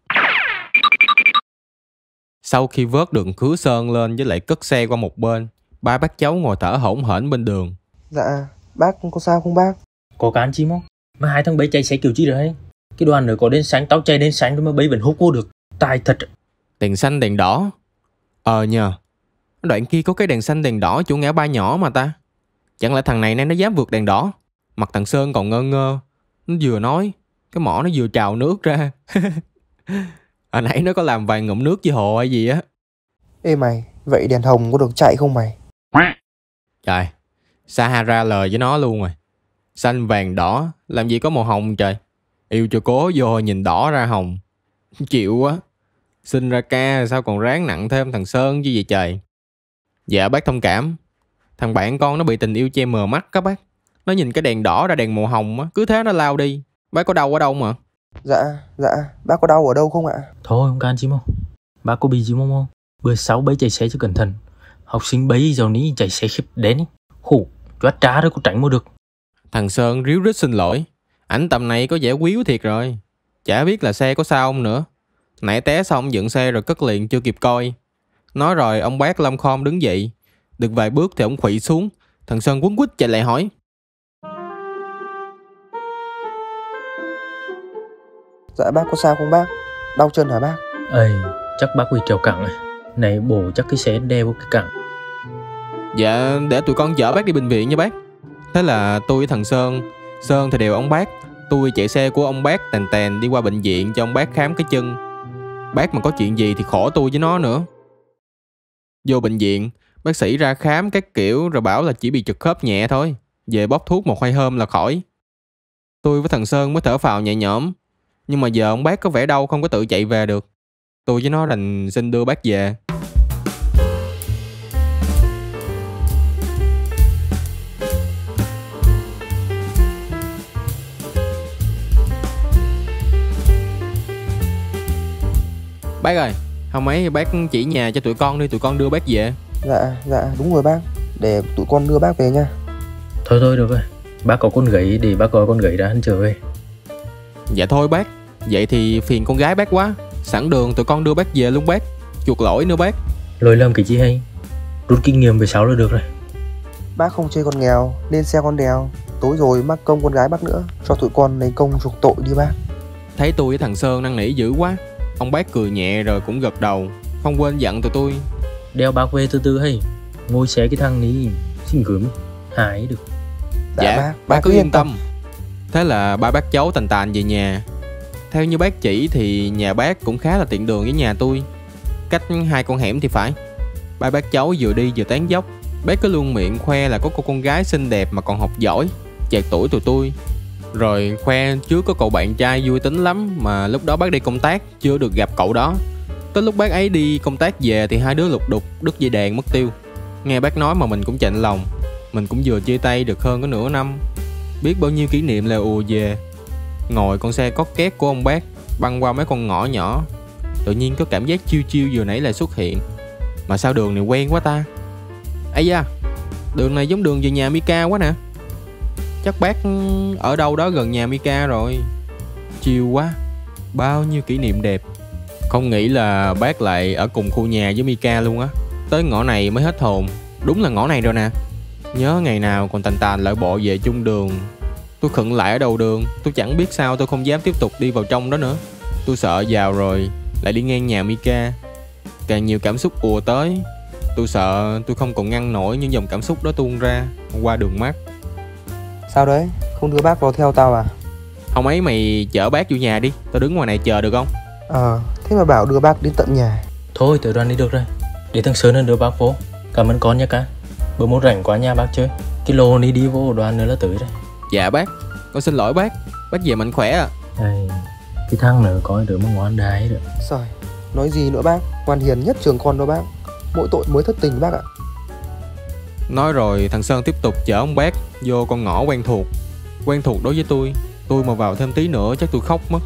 Sau khi vớt đường Khứa Sơn lên với lại cất xe qua một bên, ba bác cháu ngồi thở hổn hển bên đường. Dạ, bác có sao không bác? Có cán chi không? Mà hai thằng bấy chạy xe kiểu chi rồi. Cái đoàn nữa có đến sáng tao chạy đến sáng rồi mà bấy vẫn hút vô được. Tài thật. Đèn xanh đèn đỏ. Ờ nhờ. Đoạn kia có cái đèn xanh đèn đỏ chỗ ngã ba nhỏ mà ta. Chẳng lẽ thằng này nay nó dám vượt đèn đỏ? Mặt thằng Sơn còn ngơ ngơ. Nó vừa nói, cái mỏ nó vừa trào nước ra. Hồi nãy nó có làm vài ngụm nước với hồ hay gì á. Ê mày, vậy đèn hồng có được chạy không mày? Trời, Sahara lời với nó luôn rồi. Xanh vàng đỏ, làm gì có màu hồng trời. Yêu cho cố vô nhìn đỏ ra hồng. Chịu quá. Sinh ra ca sao còn ráng nặng thêm thằng Sơn chứ gì trời. Dạ bác thông cảm. Thằng bạn con nó bị tình yêu che mờ mắt các bác. Nó nhìn cái đèn đỏ ra đèn màu hồng á, cứ thế nó lao đi. Bác có đau ở đâu mà? Dạ, dạ, bác có đau ở đâu không ạ? Thôi không can chi không. Bác có bị gì không không? Bữa sáu bấy chạy xe cho cẩn thận. Học sinh bấy giờ ní chạy xe khiếp đến ấy. Hù, choát trá rồi có tránh mua được. Thằng Sơn ríu rít xin lỗi. Ảnh tầm này có vẻ quýu thiệt rồi. Chả biết là xe có sao không nữa. Nãy té xong dựng xe rồi cất liền chưa kịp coi. Nói rồi ông bác lom khom đứng dậy. Được vài bước thì ông khuỵu xuống. Thằng Sơn quấn quýt chạy lại hỏi. Dạ bác có sao không bác? Đau chân hả bác? Ê, chắc bác bị trèo cẳng này. Này bổ chắc cái xe đeo vô cái cẳng. Dạ để tụi con chở bác đi bệnh viện nha bác. Thế là tôi với thằng Sơn Sơn thì đều ông bác, tôi chạy xe của ông bác tèn tèn đi qua bệnh viện cho ông bác khám cái chân. Bác mà có chuyện gì thì khổ tôi với nó nữa. Vô bệnh viện, bác sĩ ra khám các kiểu rồi bảo là chỉ bị trật khớp nhẹ thôi, về bóp thuốc một hai hôm là khỏi. Tôi với thằng Sơn mới thở phào nhẹ nhõm. Nhưng mà giờ ông bác có vẻ đau không có tự chạy về được. Tôi với nó đành xin đưa bác về. Bác ơi, hôm ấy bác chỉ nhà cho tụi con đi, tụi con đưa bác về. Dạ, dạ đúng rồi bác. Để tụi con đưa bác về nha. Thôi thôi được rồi, bác có con gậy thì bác gọi con gậy ra hắn trở về. Dạ thôi bác, vậy thì phiền con gái bác quá. Sẵn đường tụi con đưa bác về luôn bác. Chuộc lỗi nữa bác. Lỗi lầm cái chi hay, rút kinh nghiệm về sau là được rồi. Bác không chê con nghèo, lên xe con đèo. Tối rồi mắc công con gái bác nữa. Cho tụi con lấy công chuộc tội đi bác. Thấy tôi với thằng Sơn năn nỉ dữ quá, ông bác cười nhẹ rồi cũng gật đầu, không quên dặn tụi tôi. Đeo bác về từ từ hay, ngồi xe cái thằng ní xin gớm hại được. Dạ, dạ bác, bác, bác cứ yên tâm. Thế là ba bác cháu tàn tàn về nhà. Theo như bác chỉ thì nhà bác cũng khá là tiện đường với nhà tôi, cách hai con hẻm thì phải. Ba bác cháu vừa đi vừa tán dốc. Bác cứ luôn miệng khoe là có cô con gái xinh đẹp mà còn học giỏi, chạc tuổi tụi tôi. Rồi khoe trước có cậu bạn trai vui tính lắm, mà lúc đó bác đi công tác chưa được gặp cậu đó. Tới lúc bác ấy đi công tác về thì hai đứa lục đục đứt dây đàn mất tiêu. Nghe bác nói mà mình cũng chạnh lòng. Mình cũng vừa chia tay được hơn có nửa năm, biết bao nhiêu kỷ niệm là ùa về. Ngồi con xe cót két của ông bác băng qua mấy con ngõ nhỏ, tự nhiên có cảm giác chiêu chiêu vừa nãy lại xuất hiện. Mà sao đường này quen quá ta. Ây da, đường này giống đường về nhà Mika quá nè. Chắc bác ở đâu đó gần nhà Mika rồi. Chill quá, bao nhiêu kỷ niệm đẹp. Không nghĩ là bác lại ở cùng khu nhà với Mika luôn á. Tới ngõ này mới hết hồn. Đúng là ngõ này rồi nè. Nhớ ngày nào còn tàn tàn lại bộ về chung đường. Tôi khựng lại ở đầu đường. Tôi chẳng biết sao tôi không dám tiếp tục đi vào trong đó nữa. Tôi sợ vào rồi lại đi ngang nhà Mika. Càng nhiều cảm xúc ùa tới. Tôi sợ tôi không còn ngăn nổi những dòng cảm xúc đó tuôn ra qua đường mắt. Sao đấy? Không đưa bác vào theo tao à? Không ấy mày chở bác vô nhà đi. Tao đứng ngoài này chờ được không? Ờ, thế mà bảo đưa bác đến tận nhà. Thôi tự đoàn đi được rồi. Để thằng Sơn đưa bác vô. Cảm ơn con nha cả. Bữa mốt rảnh qua nhà bác chơi. Cái lô này đi vô đoàn nữa là tới rồi. Dạ bác, con xin lỗi bác. Bác về mạnh khỏe à. Đây, cái thằng nữa coi được mà ngoan đái được. Rồi, nói gì nữa bác. Ngoan hiền nhất trường con đó bác. Mỗi tội mới thất tình bác ạ. Nói rồi thằng Sơn tiếp tục chở ông bác vô con ngõ quen thuộc. Quen thuộc đối với tôi. Tôi mà vào thêm tí nữa chắc tôi khóc mất.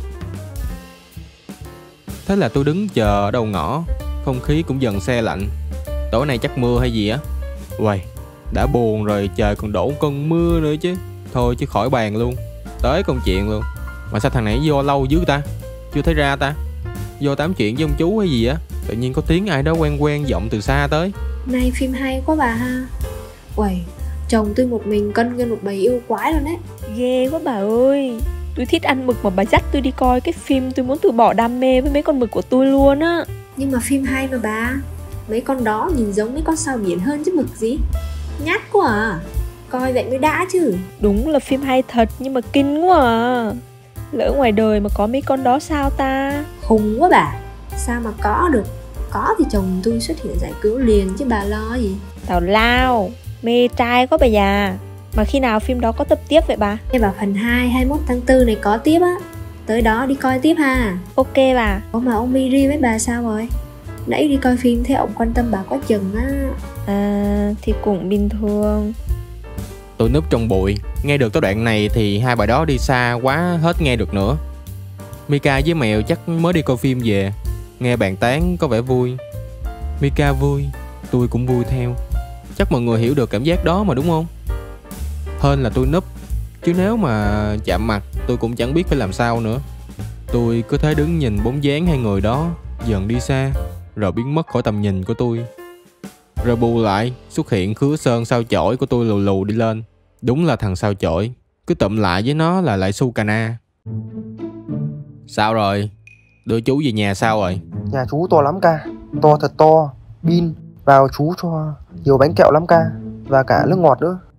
Thế là tôi đứng chờ ở đầu ngõ. Không khí cũng dần se lạnh. Tối nay chắc mưa hay gì á. Uầy, đã buồn rồi trời còn đổ cơn mưa nữa chứ. Thôi chứ khỏi bàn luôn. Tới công chuyện luôn. Mà sao thằng này vô lâu dữ ta? Chưa thấy ra ta. Vô tám chuyện với ông chú hay gì á. Tự nhiên có tiếng ai đó quen quen vọng từ xa tới. Này phim hay quá bà ha. Uầy, chồng tôi một mình cân nguyên một bầy yêu quái luôn đấy. Ghê quá bà ơi. Tôi thích ăn mực mà bà dắt tôi đi coi cái phim. Tôi muốn từ bỏ đam mê với mấy con mực của tôi luôn á. Nhưng mà phim hay mà bà. Mấy con đó nhìn giống mấy con sao biển hơn chứ mực gì. Nhát quá à. Coi vậy mới đã chứ. Đúng là phim hay thật nhưng mà kinh quá à. Lỡ ngoài đời mà có mấy con đó sao ta. Khùng quá bà. Sao mà có được. Có thì chồng tôi xuất hiện giải cứu liền chứ bà lo gì. Tào lao. Mê trai quá bà già. Mà khi nào phim đó có tập tiếp vậy bà? Nghe bảo phần hai, hai mươi mốt tháng tư này có tiếp á. Tới đó đi coi tiếp ha. Ok bà. Ủa mà ông Miri với bà sao rồi? Nãy đi coi phim thấy ông quan tâm bà quá chừng á. À thì cũng bình thường. Tôi núp trong bụi. Nghe được tới đoạn này thì hai bà đó đi xa quá hết nghe được nữa. Mika với mèo chắc mới đi coi phim về. Nghe bàn tán có vẻ vui. Mika vui, tôi cũng vui theo. Chắc mọi người hiểu được cảm giác đó mà đúng không? Hên là tôi núp. Chứ nếu mà chạm mặt tôi cũng chẳng biết phải làm sao nữa. Tôi cứ thế đứng nhìn bóng dáng hai người đó dần đi xa, rồi biến mất khỏi tầm nhìn của tôi. Rồi bù lại xuất hiện khứa Sơn sao chổi của tôi lù lù đi lên. Đúng là thằng sao chổi. Cứ tụm lại với nó là lại su cà na. Sao rồi? Đưa chú về nhà sao rồi? Nhà chú to lắm ca. To thật to. Bin. Vào chú cho nhiều bánh kẹo lắm ca. Và cả nước ngọt nữa.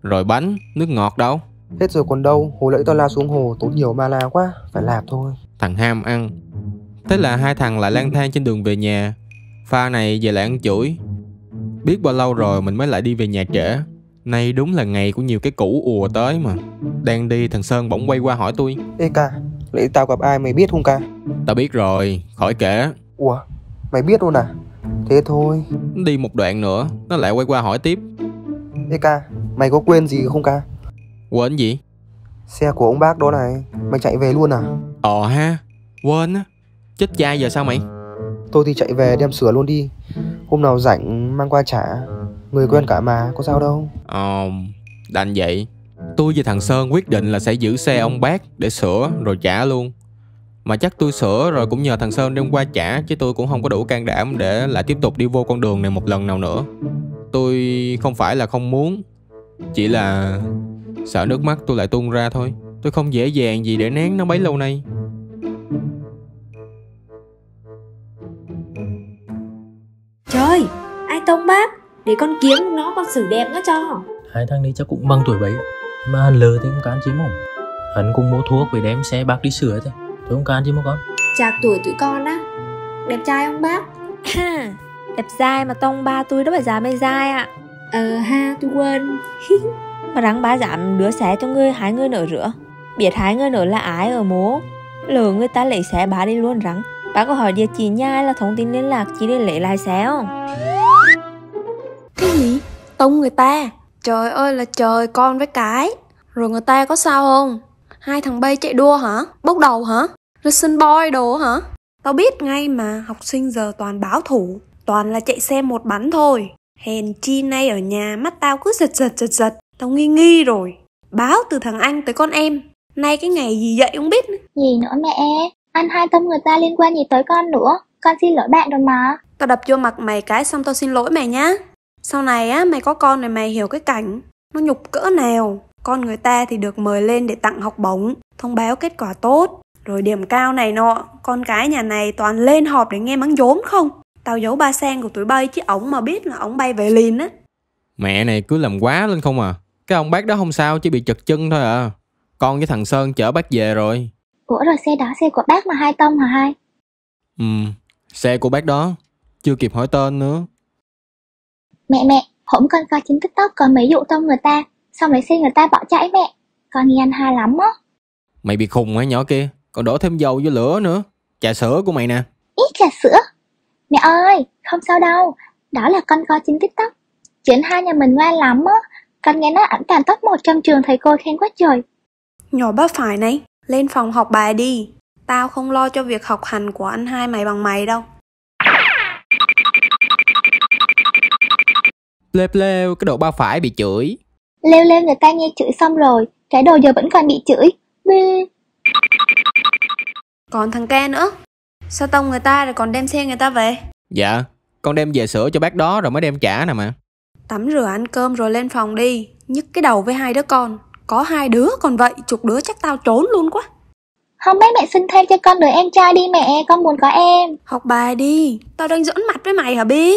Rồi bánh, nước ngọt đâu? Hết rồi còn đâu, hồi nãy tao lao xuống hồ tốn nhiều mana quá, phải làm thôi. Thằng ham ăn. Thế là hai thằng lại lang thang trên đường về nhà. Pha này về lại ăn chửi. Biết bao lâu rồi mình mới lại đi về nhà trễ. Nay đúng là ngày của nhiều cái cũ ùa tới mà. Đang đi thằng Sơn bỗng quay qua hỏi tôi: Ê ca, lẽ tao gặp ai mày biết không ca? Tao biết rồi, khỏi kể. Ủa, mày biết luôn à? Thế thôi. Đi một đoạn nữa, nó lại quay qua hỏi tiếp: Ê ca, mày có quên gì không ca? Quên gì? Xe của ông bác đó này, mày chạy về luôn à? Ờ ha, quên á. Chết cha giờ sao mày? Tôi thì chạy về đem sửa luôn đi. Hôm nào rảnh mang qua trả. Người quen cả mà, có sao đâu. Ờ, đành vậy. Tôi với thằng Sơn quyết định là sẽ giữ xe ông bác để sửa rồi trả luôn. Mà chắc tôi sửa rồi cũng nhờ thằng Sơn đem qua trả, chứ tôi cũng không có đủ can đảm để lại tiếp tục đi vô con đường này một lần nào nữa. Tôi không phải là không muốn, chỉ là sợ nước mắt tôi lại tuôn ra thôi. Tôi không dễ dàng gì để nén nó bấy lâu nay. Trời, ai tông bác? Để con kiếm nó, con xử đẹp nó cho. Hai thằng này chắc cũng bằng tuổi bấy, mà hắn lờ thì không can chi mong. Hắn cũng mua thuốc về đem xe bác đi sửa thôi. Tôi không can chi mà con. Chạc tuổi tụi con á. Đẹp trai không bác? Đẹp dai mà tông ba tôi đó phải dám mê dai ạ. Ờ ha, tôi quên. Mà rắn ba dám đứa xe cho ngươi hai người nở rửa. Biết hai người nở là ai ở mố. Lỡ người ta lấy xe ba đi luôn rắn. Bác có hỏi địa chỉ nhà hay là thông tin liên lạc chỉ để lấy lại xe không? Cái gì? Tông người ta? Trời ơi là trời, con với cái. Rồi người ta có sao không? Hai thằng bay chạy đua hả? Bốc đầu hả? Racing boy đồ hả? Tao biết ngay mà, học sinh giờ toàn báo thủ. Toàn là chạy xe một bắn thôi. Hèn chi nay ở nhà mắt tao cứ giật giật giật giật. Tao nghi nghi rồi. Báo từ thằng anh tới con em. Nay cái ngày gì vậy không biết. Gì nữa mẹ? Anh hai tông người ta liên quan gì tới con nữa? Con xin lỗi bạn rồi mà. Tao đập vô mặt mày cái xong tao xin lỗi mày nhá. Sau này á, mày có con này mày hiểu cái cảnh nó nhục cỡ nào. Con người ta thì được mời lên để tặng học bổng, thông báo kết quả tốt, rồi điểm cao này nọ. Con cái nhà này toàn lên họp để nghe mắng vốn không. Tao giấu ba sen của tụi bay chứ ổng mà biết là ổng bay về liền á. Mẹ này cứ làm quá lên không à. Cái ông bác đó không sao, chỉ bị chật chân thôi à. Con với thằng Sơn chở bác về rồi. Ủa rồi xe đó xe của bác mà hai tông hả hai? Ừ, xe của bác đó. Chưa kịp hỏi tên nữa. Mẹ mẹ, hôm con coi trên TikTok có mấy vụ tông người ta, xong lấy xe người ta bỏ chạy mẹ. Con nghi anh hai lắm á. Mày bị khùng hả nhỏ kia? Còn đổ thêm dầu vô lửa nữa. Trà sữa của mày nè. Ít trà sữa. Mẹ ơi, không sao đâu. Đó là con coi trên TikTok. Chứ anh hai nhà mình ngoan lắm á. Con nghe nói ảnh toàn top một trong trường thầy cô khen quá trời. Nhỏ bác phải này, lên phòng học bài đi. Tao không lo cho việc học hành của anh hai mày bằng mày đâu. Lêu lêu, cái độ ba phải bị chửi. Lêu lêu người ta nghe chửi xong rồi, cái đồ giờ vẫn còn bị chửi. Bê. Còn thằng Ca nữa. Sao tông người ta rồi còn đem xe người ta về? Dạ, con đem về sửa cho bác đó rồi mới đem trả nè mà. Tắm rửa ăn cơm rồi lên phòng đi. Nhức cái đầu với hai đứa con. Có hai đứa còn vậy, chục đứa chắc tao trốn luôn quá. Không mấy mẹ xin thêm cho con đứa em trai đi mẹ, con muốn có em. Học bài đi, tao đang giỡn mặt với mày hả Bi?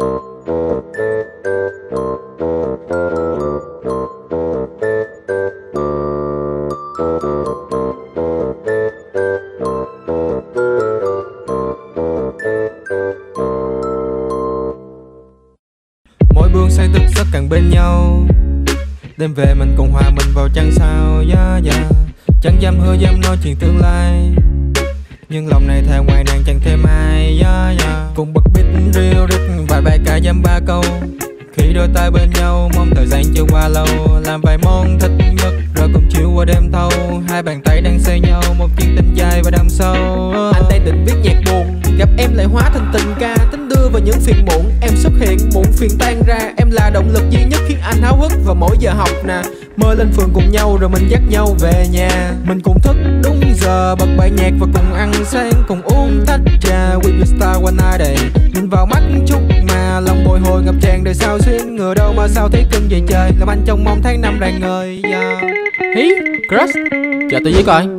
Mỗi buông say thức giấc càng bên nhau. Đêm về mình cùng hòa mình vào trăng sao, yeah, yeah. Chẳng dám hứa dám nói chuyện tương lai, nhưng lòng này thề ngoài nàng chẳng thêm ai, yeah, yeah. Cùng bật beat real rít vài bài ca dăm ba câu. Khi đôi tay bên nhau mong thời gian chưa qua lâu. Làm vài món thích nhất rồi cùng chiều qua đêm thâu. Hai bàn tay đang xây nhau một chuyện tình dài và đằng sâu. Anh đang định viết nhạc buồn, gặp em lại hóa thành tình ca. Tính đưa vào những phiền muộn, em xuất hiện muộn phiền tan ra. Em là động lực duy nhất khiến anh háo hức vào mỗi giờ học nè. Mơ lên phường cùng nhau rồi mình dắt nhau về nhà. Mình cùng thức đúng giờ, bật bài nhạc và cùng ăn sáng, cùng uống tách trà. We will start one night day. Nhìn vào mắt chút mà lòng bồi hồi ngập tràn đời sao xuyên. Người đâu mà sao thấy cưng về trời, làm anh trong mong tháng năm rạng ngời, yeah. Hí, crush, chờ tôi với coi.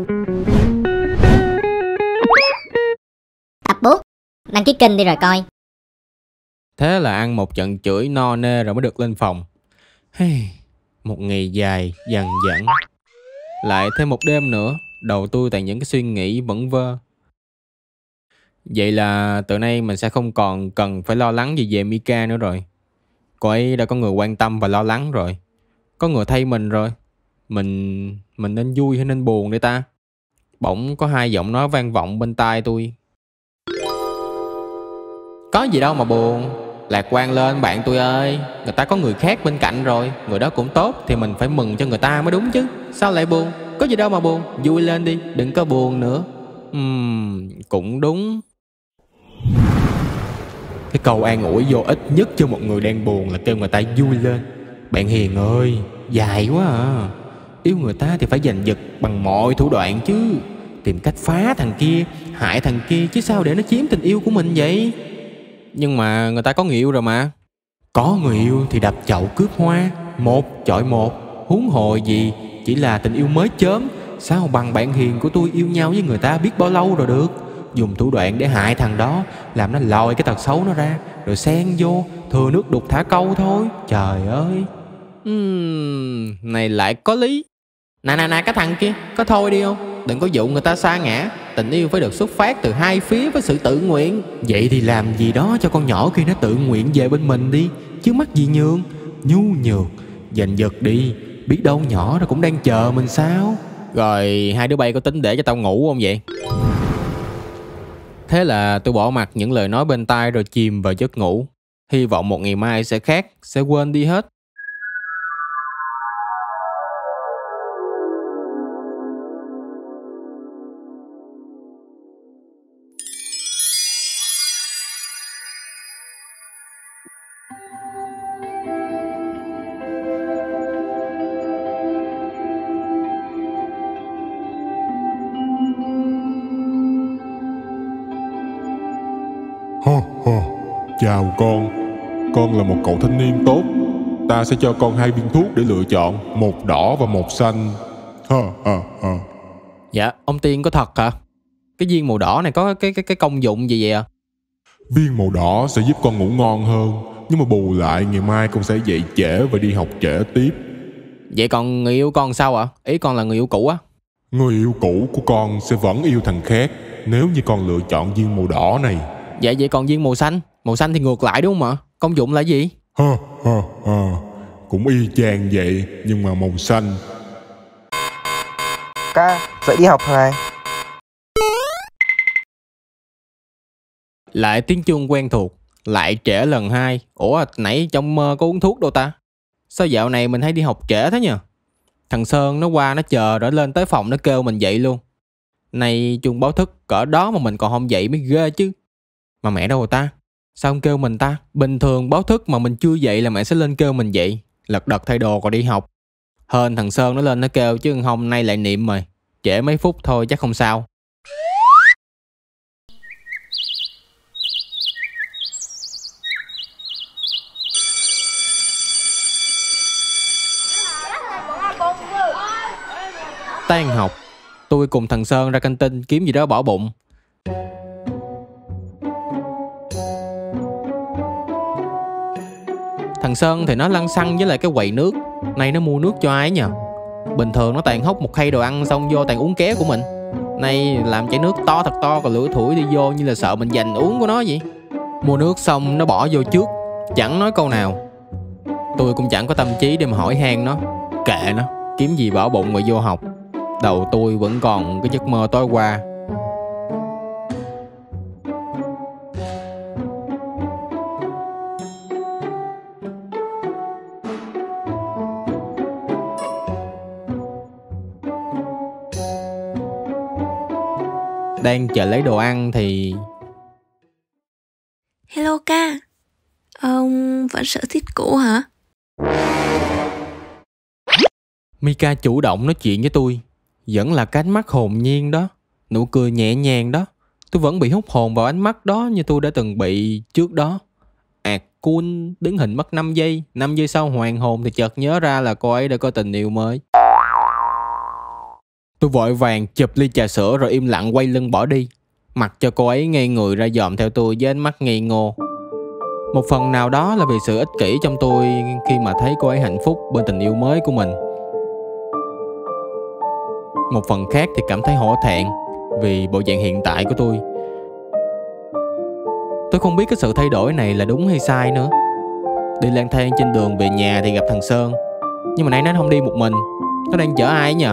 Tập bút, đăng ký kênh đi rồi coi. Thế là ăn một trận chửi no nê rồi mới được lên phòng. Hey, Một ngày dài, dằng dẵn. Lại thêm một đêm nữa, đầu tôi toàn những cái suy nghĩ vẩn vơ. Vậy là từ nay mình sẽ không còn cần phải lo lắng gì về Mika nữa rồi. Cô ấy đã có người quan tâm và lo lắng rồi. Có người thay mình rồi. Mình... mình nên vui hay nên buồn đây ta? Bỗng có hai giọng nói vang vọng bên tai tôi. Có gì đâu mà buồn. Lạc quan lên bạn tôi ơi. Người ta có người khác bên cạnh rồi. Người đó cũng tốt thì mình phải mừng cho người ta mới đúng chứ. Sao lại buồn? Có gì đâu mà buồn. Vui lên đi, đừng có buồn nữa. Ừm, cũng đúng. Cái câu an ủi vô ích nhất cho một người đang buồn là kêu người ta vui lên. Bạn Hiền ơi, dài quá à. Yêu người ta thì phải giành giật bằng mọi thủ đoạn chứ. Tìm cách phá thằng kia, hại thằng kia chứ sao để nó chiếm tình yêu của mình vậy? Nhưng mà người ta có người yêu rồi mà. Có người yêu thì đập chậu cướp hoa, một chọi một. Huống hồ gì, chỉ là tình yêu mới chớm. Sao bằng bạn Hiền của tôi yêu nhau với người ta biết bao lâu rồi được. Dùng thủ đoạn để hại thằng đó, làm nó lòi cái tật xấu nó ra, rồi xen vô, thừa nước đục thả câu thôi. Trời ơi. uhm, Này lại có lý. Nè nè nè cái thằng kia, có thôi đi không? Đừng có dụ người ta sa ngã. Tình yêu phải được xuất phát từ hai phía với sự tự nguyện. Vậy thì làm gì đó cho con nhỏ khi nó tự nguyện về bên mình đi. Chứ mắc gì nhường. Nhu nhược, giành giật đi. Biết đâu nhỏ nó cũng đang chờ mình sao. Rồi hai đứa bay có tính để cho tao ngủ không vậy? Thế là tôi bỏ mặc những lời nói bên tai rồi chìm vào giấc ngủ. Hy vọng một ngày mai sẽ khác, sẽ quên đi hết. Ho ho, chào con. Con là một cậu thanh niên tốt. Ta sẽ cho con hai viên thuốc để lựa chọn, một đỏ và một xanh. Ha ha ha. Dạ, ông Tiên có thật hả? Cái viên màu đỏ này có cái cái cái công dụng gì vậy ạ? Viên màu đỏ sẽ giúp con ngủ ngon hơn, nhưng mà bù lại ngày mai con sẽ dậy trễ và đi học trễ tiếp. Vậy còn người yêu con sao ạ? Ý con là người yêu cũ á. Người yêu cũ của con sẽ vẫn yêu thằng khác nếu như con lựa chọn viên màu đỏ này. Dạ vậy còn viên màu xanh? Màu xanh thì ngược lại đúng không ạ? Công dụng là gì? Ha ha ha. Cũng y chang vậy, nhưng mà màu xanh. Ca, dậy đi học này. Lại tiếng chuông quen thuộc. Lại trễ lần hai. Ủa nãy trong mơ có uống thuốc đâu ta? Sao dạo này mình hay đi học trễ thế nhỉ? Thằng Sơn nó qua nó chờ rồi lên tới phòng nó kêu mình dậy luôn. Này chuông báo thức cỡ đó mà mình còn không dậy mới ghê chứ. Mà mẹ đâu rồi ta? Sao không kêu mình ta? Bình thường báo thức mà mình chưa dậy là mẹ sẽ lên kêu mình dậy. Lật đật thay đồ còn đi học. Hên thằng Sơn nó lên nó kêu chứ hôm nay lại niệm rồi. Trễ mấy phút thôi chắc không sao. Tan học, tôi cùng thằng Sơn ra căng tin kiếm gì đó bỏ bụng. Thằng Sơn thì nó lăn xăng với lại cái quầy nước. Nay nó mua nước cho ai nhờ? Bình thường nó toàn hốc một khay đồ ăn xong vô toàn uống ké của mình. Nay làm chai nước to thật to còn lưỡi thủi đi vô như là sợ mình giành uống của nó vậy. Mua nước xong nó bỏ vô trước, chẳng nói câu nào. Tôi cũng chẳng có tâm trí để mà hỏi han nó. Kệ nó, kiếm gì bỏ bụng rồi vô học. Đầu tôi vẫn còn cái giấc mơ tối qua. Đang chờ lấy đồ ăn thì... Hello ca. Ông vẫn sở thích cũ hả? Mika chủ động nói chuyện với tôi. Vẫn là cái ánh mắt hồn nhiên đó, nụ cười nhẹ nhàng đó. Tôi vẫn bị hút hồn vào ánh mắt đó như tôi đã từng bị trước đó. Ảt cool, đứng hình mất năm giây. năm giây sau hoàn hồn thì chợt nhớ ra là cô ấy đã có tình yêu mới. Tôi vội vàng chụp ly trà sữa rồi im lặng quay lưng bỏ đi. Mặc cho cô ấy ngây người ra dòm theo tôi với ánh mắt ngây ngô. Một phần nào đó là vì sự ích kỷ trong tôi khi mà thấy cô ấy hạnh phúc bên tình yêu mới của mình. Một phần khác thì cảm thấy hổ thẹn vì bộ dạng hiện tại của tôi. Tôi không biết cái sự thay đổi này là đúng hay sai nữa. Đi lang thang trên đường về nhà thì gặp thằng Sơn, nhưng mà nãy nó không đi một mình. Nó đang chở ai ấy nhờ?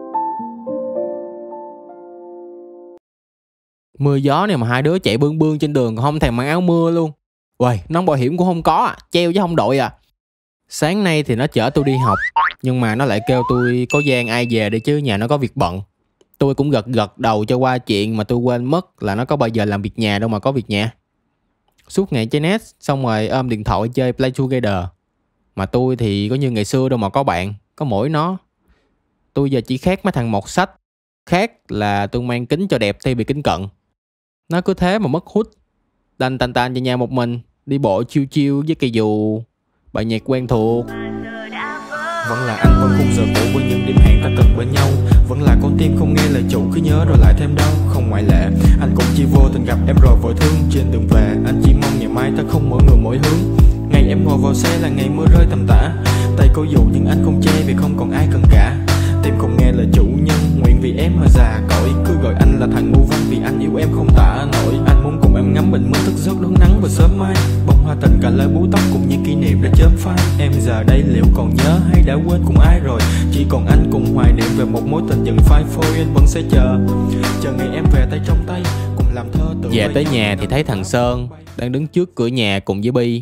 Mưa gió này mà hai đứa chạy bươn bươn trên đường còn không thèm mặc áo mưa luôn. Uầy, nón bảo hiểm cũng không có à, treo chứ không đội à. Sáng nay thì nó chở tôi đi học, nhưng mà nó lại kêu tôi có gian ai về đi chứ nhà nó có việc bận. Tôi cũng gật gật đầu cho qua chuyện mà tôi quên mất là nó có bao giờ làm việc nhà đâu mà có việc nhà. Suốt ngày chơi net, xong rồi ôm điện thoại chơi Play Together. Mà tôi thì có như ngày xưa đâu mà có bạn, có mỗi nó. Tôi giờ chỉ khác mấy thằng mọt sách. Khác là tôi mang kính cho đẹp thay vì kính cận. Nó cứ thế mà mất hút. Đành tàn tàn về nhà một mình, đi bộ chiêu chiêu với cây dù, bài nhạc quen thuộc. Vẫn là anh qua khung giờ cũ với những điểm hẹn ta từng bên nhau. Vẫn là con tim không nghe lời chủ cứ nhớ rồi lại thêm đau. Không ngoại lệ, anh cũng chỉ vô tình gặp em rồi vội thương. Trên đường về, anh chỉ mong ngày mai ta không mỗi người mỗi hướng. Ngày em ngồi vào xe là ngày mưa rơi tầm tã. Tay có dù nhưng anh không che vì không còn ai cần cả. Tim không nghe lời chủ nhân, nguyện vì em hơi già cỗi. Cứ gọi anh là thằng ngu văn vì anh yêu em không tả nổi. Anh muốn cùng em ngắm bình minh thức giấc đón nắng vào sớm mai. Bông hoa tình cả lời bú tóc cùng những kỷ niệm đã chớm phai. Em giờ đây liệu còn nhớ hay đã quên cùng ai rồi? Chỉ còn anh cùng hoài niệm về một mối tình dần phai phôi. Anh vẫn sẽ chờ, chờ ngày em về tay trong tay cùng làm thơ tự. Về tới nhà thì thấy thằng Sơn đang đứng trước cửa nhà cùng với Bi.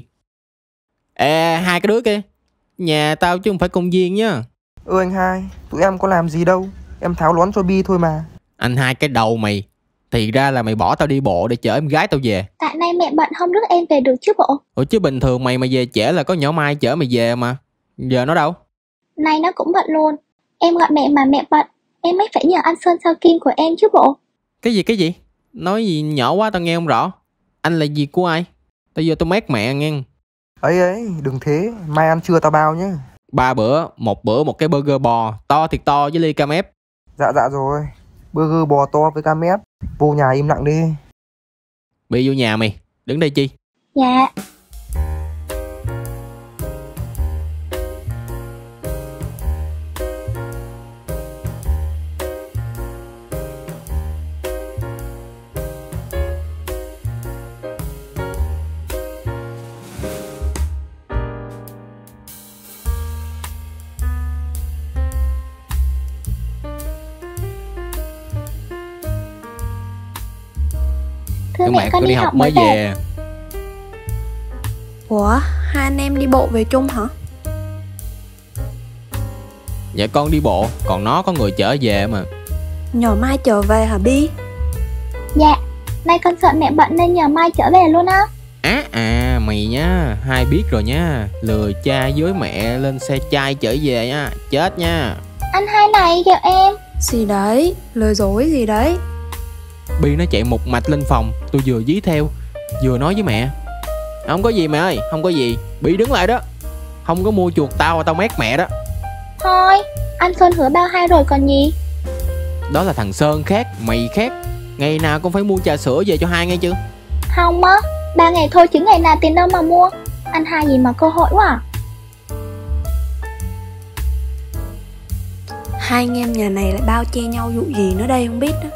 Ê, hai cái đứa kia, nhà tao chứ không phải công viên nhá. Ừ anh hai, tụi em có làm gì đâu, em tháo lón cho Bi thôi mà. Anh hai cái đầu mày, thì ra là mày bỏ tao đi bộ để chở em gái tao về. Tại nay mẹ bận không rước em về được chứ bộ. Ủa chứ bình thường mày mà về trễ là có nhỏ Mai chở mày về mà. Giờ nó đâu? Nay nó cũng bận luôn. Em gọi mẹ mà mẹ bận, em mới phải nhờ anh Sơn sao kim của em chứ bộ. Cái gì cái gì? Nói gì nhỏ quá tao nghe không rõ. Anh là gì của ai? Tao giờ tao mét mẹ nghe. Ấy ấy, đừng thế, mai ăn trưa tao bao nhá. Ba bữa, một bữa một cái burger bò to thiệt to với ly cam ép. Dạ dạ rồi, burger bò to với cam ép. Vô nhà im lặng đi. Bị vô nhà mày, đứng đây chi? Dạ. Thưa mẹ, con đi học mới về. về Ủa, hai anh em đi bộ về chung hả? Dạ con đi bộ, còn nó có người chở về mà. Nhờ Mai trở về hả Bi? Dạ, nay con sợ mẹ bận nên nhờ Mai trở về luôn á. Á à, à mày nhá, hai biết rồi nhá. Lừa cha với mẹ lên xe trai trở về nhá, chết nha. Anh hai này kìa em. Gì đấy, lừa dối gì đấy. Bi nó chạy một mạch lên phòng, tôi vừa dí theo, vừa nói với mẹ. Không có gì mẹ ơi, không có gì. Bi đứng lại đó. Không có mua chuột tao, tao mét mẹ đó. Thôi, anh Sơn hứa bao hai rồi còn gì. Đó là thằng Sơn khác, mày khác. Ngày nào cũng phải mua trà sữa về cho hai nghe chứ. Không á, ba ngày thôi chứ ngày nào tiền đâu mà mua. Anh hai gì mà cơ hội quá à. Hai anh em nhà này lại bao che nhau vụ gì nữa đây không biết đó.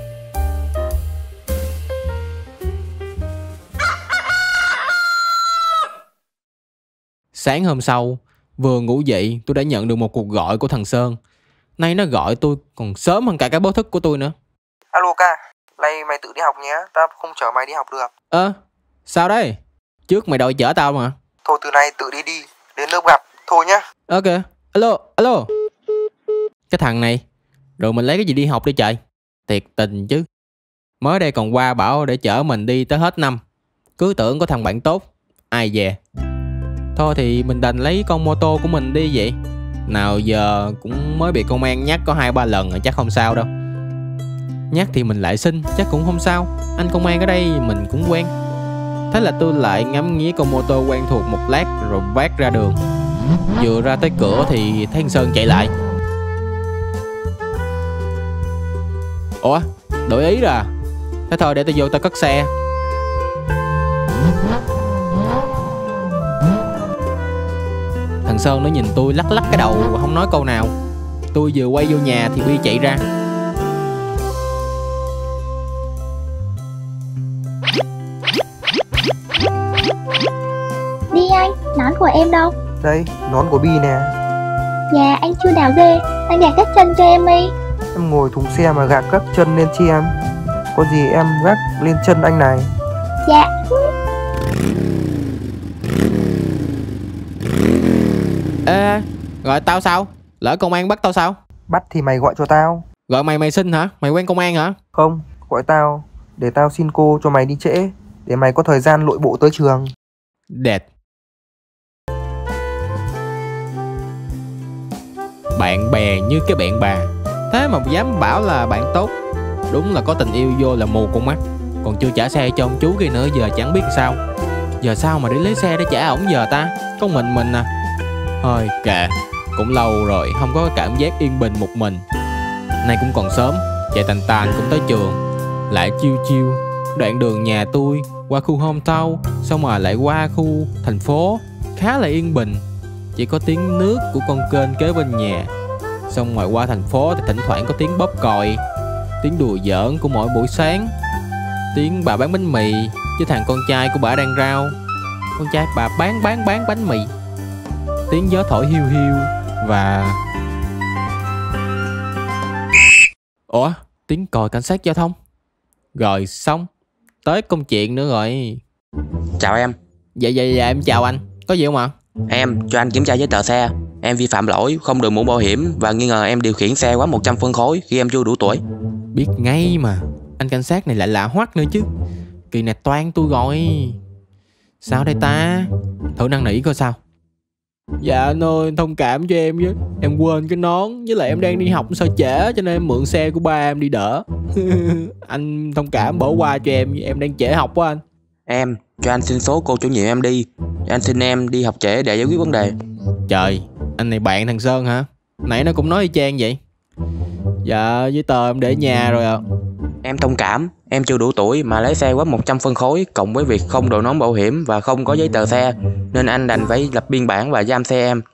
Sáng hôm sau, vừa ngủ dậy tôi đã nhận được một cuộc gọi của thằng Sơn. Nay nó gọi tôi còn sớm hơn cả cái báo thức của tôi nữa. Alo ca, nay mày tự đi học nhé, tao không chở mày đi học được. Ơ, à, sao đấy? Trước mày đòi chở tao mà. Thôi từ nay tự đi đi, đến lớp gặp, thôi nhá. Ok, alo, alo. Cái thằng này, rồi mình lấy cái gì đi học đi trời? Thiệt tình chứ. Mới đây còn qua bảo để chở mình đi tới hết năm. Cứ tưởng có thằng bạn tốt, ai về. Thôi thì mình đành lấy con mô tô của mình đi vậy. Nào giờ cũng mới bị công an nhắc có hai ba lần rồi, chắc không sao đâu. Nhắc thì mình lại xin, chắc cũng không sao. Anh công an ở đây mình cũng quen. Thế là tôi lại ngắm nghía con mô tô quen thuộc một lát rồi vác ra đường. Vừa ra tới cửa thì thấy thằng Sơn chạy lại. Ủa, đổi ý rồi à? Thế thôi để tôi vô tao cất xe. Thằng Sơn nó nhìn tôi lắc lắc cái đầu không nói câu nào. Tôi vừa quay vô nhà thì Bi chạy ra. Đi anh, nón của em đâu? Đây, nón của Bi nè. Dạ anh chưa đào ghê, anh gạt các chân cho em đi. Em ngồi thùng xe mà gạt các chân lên chi em? Có gì em gác lên chân anh này. Dạ. Ê, gọi tao sao? Lỡ công an bắt tao sao? Bắt thì mày gọi cho tao. Gọi mày mày xin hả? Mày quen công an hả? Không, gọi tao để tao xin cô cho mày đi trễ, để mày có thời gian lội bộ tới trường. Đẹp. Bạn bè như cái bạn bà, thế mà dám bảo là bạn tốt. Đúng là có tình yêu vô là mù con mắt. Còn chưa trả xe cho ông chú kia nữa, giờ chẳng biết sao. Giờ sao mà đi lấy xe để trả ổng giờ ta? Có mình mình à. Thôi kệ, cũng lâu rồi không có cảm giác yên bình một mình. Nay cũng còn sớm, chạy tàn tàn cũng tới trường. Lại chiêu chiêu, đoạn đường nhà tôi qua khu hometown, xong rồi lại qua khu thành phố, khá là yên bình. Chỉ có tiếng nước của con kênh kế bên nhà. Xong ngoài qua thành phố thì thỉnh thoảng có tiếng bóp còi, tiếng đùa giỡn của mỗi buổi sáng, tiếng bà bán bánh mì với thằng con trai của bà đang rao. Con trai bà bán bán bán bánh mì. Tiếng gió thổi hiu hiu và... Ủa? Tiếng còi cảnh sát giao thông. Rồi xong, tới công chuyện nữa rồi. Chào em. Dạ dạ dạ em chào anh. Có gì không ạ? Em cho anh kiểm tra giấy tờ xe. Em vi phạm lỗi không đội mũ bảo hiểm và nghi ngờ em điều khiển xe quá một trăm phân khối khi em chưa đủ tuổi. Biết ngay mà. Anh cảnh sát này lại lạ hoắc nữa chứ. Kỳ này toan tôi rồi. Sao đây ta? Thử năn nỉ coi sao. Dạ anh ơi, thông cảm cho em với. Em quên cái nón, với lại em đang đi học sao trễ, cho nên em mượn xe của ba em đi đỡ. Anh thông cảm bỏ qua cho em, em đang trễ học quá anh. Em, cho anh xin số cô chủ nhiệm em đi. Anh xin em đi học trễ để giải quyết vấn đề. Trời, anh này bạn thằng Sơn hả? Nãy nó cũng nói y chang vậy. Dạ, giấy tờ em để nhà rồi ạ. À. Em thông cảm, em chưa đủ tuổi mà lái xe quá một trăm phân khối, cộng với việc không đội nón bảo hiểm và không có giấy tờ xe, nên anh đành phải lập biên bản và giam xe em.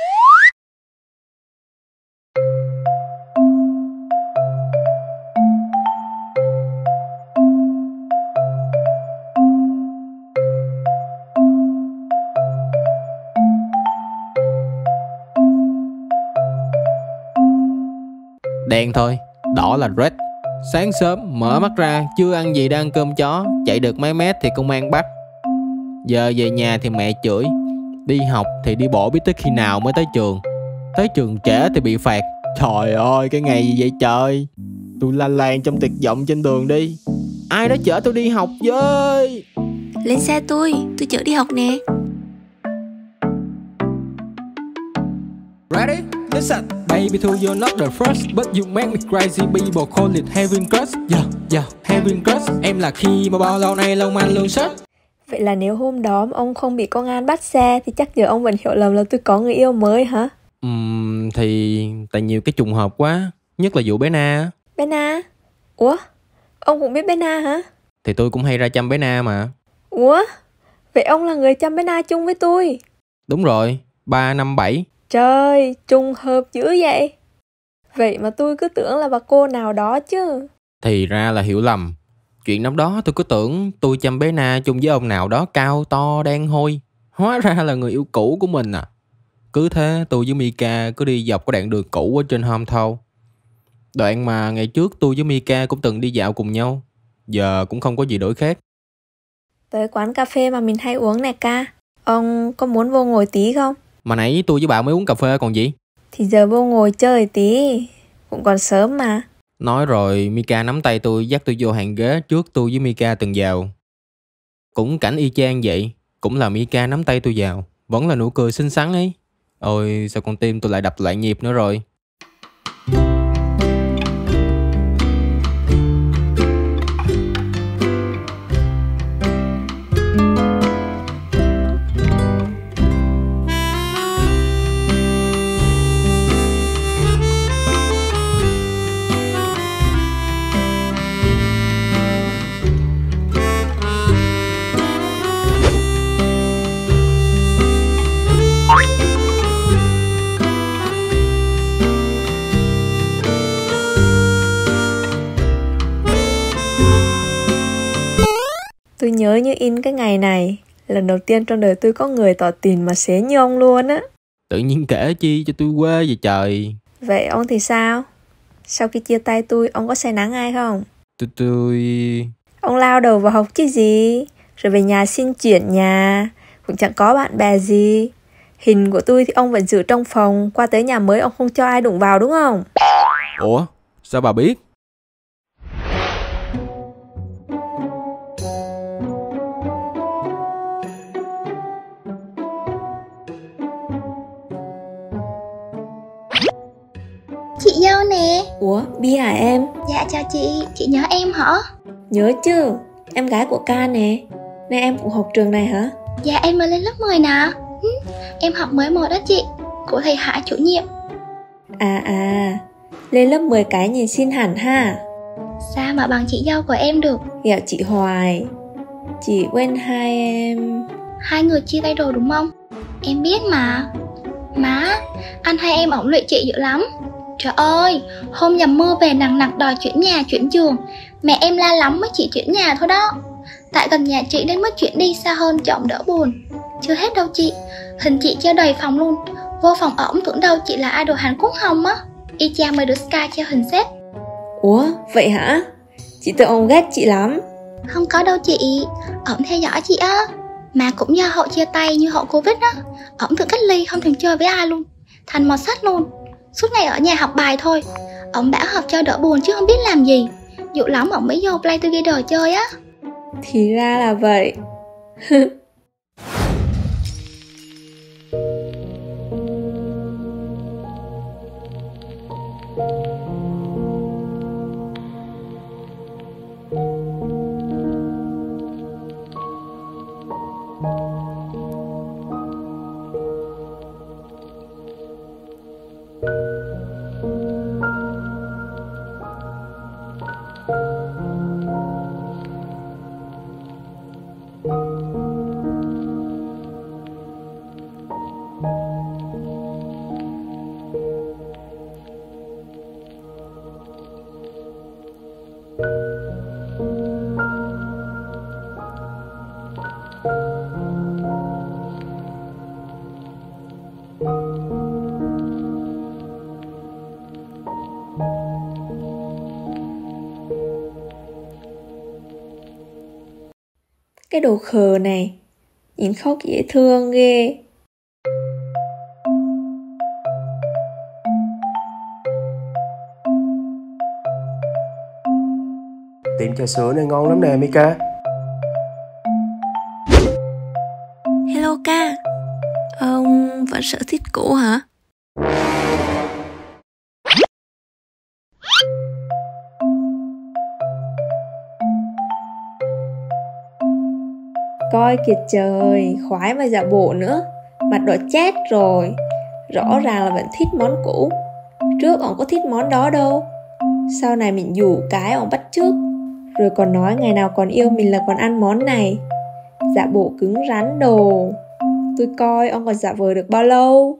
Đen thôi, đỏ là red. Sáng sớm mở mắt ra chưa ăn gì đang ăn cơm chó. Chạy được mấy mét thì công an bắt. Giờ về nhà thì mẹ chửi. Đi học thì đi bộ biết tới khi nào mới tới trường. Tới trường trễ thì bị phạt. Trời ơi cái ngày gì vậy trời. Tôi la làng trong tuyệt vọng trên đường đi. Ai đó chở tôi đi học với. Lên xe tôi, tôi chở đi học nè. Ready? Listen. Baby too, you're not the first, but you make me crazy. People call it having crush. Yeah, yeah, having crush. Em là khi mà bao lâu nay lâu man lương sớt. Vậy là nếu hôm đó mà ông không bị công an bắt xe thì chắc giờ ông vẫn hiểu lầm là tôi có người yêu mới hả? Ừm, thì tại nhiều cái trùng hợp quá. Nhất là vụ bé Na. Bé Na? Ủa? Ông cũng biết bé Na hả? Thì tôi cũng hay ra chăm bé Na mà. Ủa? Vậy ông là người chăm bé Na chung với tôi? Đúng rồi, ba năm bảy. Trời, trùng hợp dữ vậy. Vậy mà tôi cứ tưởng là bà cô nào đó chứ. Thì ra là hiểu lầm. Chuyện năm đó tôi cứ tưởng tôi chăm bé Na chung với ông nào đó cao to đen hôi. Hóa ra là người yêu cũ của mình à. Cứ thế tôi với Mika cứ đi dọc cái đoạn đường cũ ở trên hometown. Đoạn mà ngày trước tôi với Mika cũng từng đi dạo cùng nhau. Giờ cũng không có gì đổi khác. Tới quán cà phê mà mình hay uống nè ca. Ông có muốn vô ngồi tí không? Mà nãy tôi với bà mới uống cà phê còn gì. Thì giờ vô ngồi chơi tí. Cũng còn sớm mà. Nói rồi Mika nắm tay tôi dắt tôi vô hàng ghế trước tôi với Mika từng vào. Cũng cảnh y chang vậy. Cũng là Mika nắm tay tôi vào. Vẫn là nụ cười xinh xắn ấy. Ôi sao con tim tôi lại đập loạn nhịp nữa rồi. như in cái ngày này. Lần đầu tiên trong đời tôi có người tỏ tình mà xế như ông luôn á. Tự nhiên kể chi cho tôi quê vậy trời. Vậy ông thì sao? Sau khi chia tay tôi, ông có say nắng ai không? Tôi... tôi... Ông lao đầu vào học chứ gì. Rồi về nhà xin chuyển nhà. Cũng chẳng có bạn bè gì. Hình của tôi thì ông vẫn giữ trong phòng. Qua tới nhà mới ông không cho ai đụng vào đúng không? Ủa? Sao bà biết? Chị dâu nè. Ủa, Bi hả em? Dạ chào chị, chị nhớ em hả? Nhớ chứ, em gái của Ca nè. Nay em cũng học trường này hả? Dạ em mới lên lớp mười nè. Em học mới một đó chị, của thầy Hạ chủ nhiệm. À à, lên lớp mười cái nhìn xinh hẳn ha. Sao mà bằng chị dâu của em được? Ghẹo chị hoài. Chị quên hai em. Hai người chia tay rồi đúng không? Em biết mà. Má, anh hai em ổng lụy chị dữ lắm. Trời ơi, hôm dầm mưa về nặng nặng đòi chuyển nhà chuyển trường. Mẹ em la lắm mới chỉ chuyển nhà thôi đó. Tại gần nhà chị nên mới chuyển đi xa hơn cho ổng đỡ buồn. Chưa hết đâu chị, hình chị treo đầy phòng luôn. Vô phòng ổng tưởng đâu chị là idol Hàn Quốc không á. Y chang mấy đứa Sky treo hình xếp. Ủa, vậy hả? Chị tưởng ông ghét chị lắm. Không có đâu chị, ổng theo dõi chị á. Mà cũng do hậu chia tay như hậu Covid á. Ổng tự cách ly không thèm chơi với ai luôn. Thành mọt sắt luôn. Suốt ngày ở nhà học bài thôi. Ổng bảo học cho đỡ buồn chứ không biết làm gì. Dụ lắm ổng mới vô Play Together chơi á. Thì ra là vậy. Cái đồ khờ này, nhìn khóc dễ thương ghê. Tiệm trà sữa này ngon lắm nè Mika. Hello Ca. Ông vẫn sở thích cũ hả? Coi kìa trời, khoái mà giả bộ nữa. Mặt đỏ chét rồi. Rõ ràng là vẫn thích món cũ. Trước ông có thích món đó đâu. Sau này mình rủ cái ông bắt chước. Rồi còn nói ngày nào còn yêu mình là còn ăn món này. Giả bộ cứng rắn đồ. Tôi coi ông còn giả vờ được bao lâu.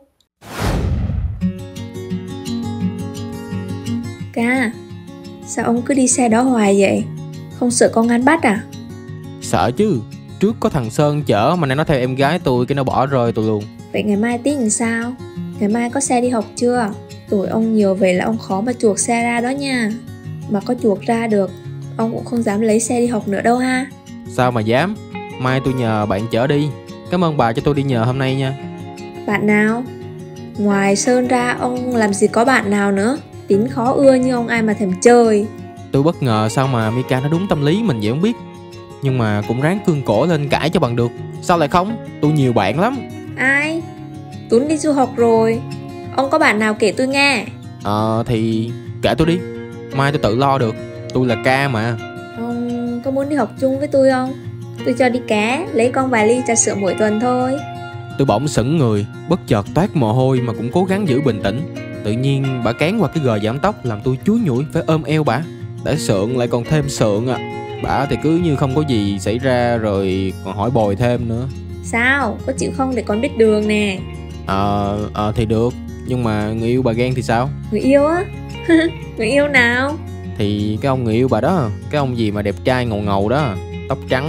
Ca, sao ông cứ đi xe đó hoài vậy? Không sợ con ăn bắt à? Sợ chứ. Trước có thằng Sơn chở mà nay nó theo em gái tôi, cái nó bỏ rơi tôi luôn. Vậy ngày mai tính làm sao? Ngày mai có xe đi học chưa? Tuổi ông nhiều vậy là ông khó mà chuộc xe ra đó nha. Mà có chuộc ra được, ông cũng không dám lấy xe đi học nữa đâu ha. Sao mà dám? Mai tôi nhờ bạn chở đi. Cảm ơn bà cho tôi đi nhờ hôm nay nha. Bạn nào? Ngoài Sơn ra ông làm gì có bạn nào nữa? Tính khó ưa như ông ai mà thèm chơi. Tôi bất ngờ sao mà Mika nó đúng tâm lý mình vậy không biết. Nhưng mà cũng ráng cương cổ lên cãi cho bằng được. Sao lại không? Tôi nhiều bạn lắm. Ai? Tuấn đi du học rồi. Ông có bạn nào kể tôi nghe? Ờ thì kể tôi đi. Mai tôi tự lo được. Tôi là Ca mà. Ông có muốn đi học chung với tôi không? Tôi cho đi cá, lấy con vài ly trà sữa mỗi tuần thôi. Tôi bỗng sững người, bất chợt toát mồ hôi mà cũng cố gắng giữ bình tĩnh. Tự nhiên bà cán qua cái gờ giảm tóc làm tôi chúi nhủi phải ôm eo bà. Đã sượng lại còn thêm sượng à. Bà thì cứ như không có gì xảy ra rồi còn hỏi bồi thêm nữa. Sao? Có chịu không để con biết đường nè. Ờ, ờ thì được. Nhưng mà người yêu bà ghen thì sao? Người yêu á? Người yêu nào? Thì cái ông người yêu bà đó. Cái ông gì mà đẹp trai ngầu ngầu đó, tóc trắng đó.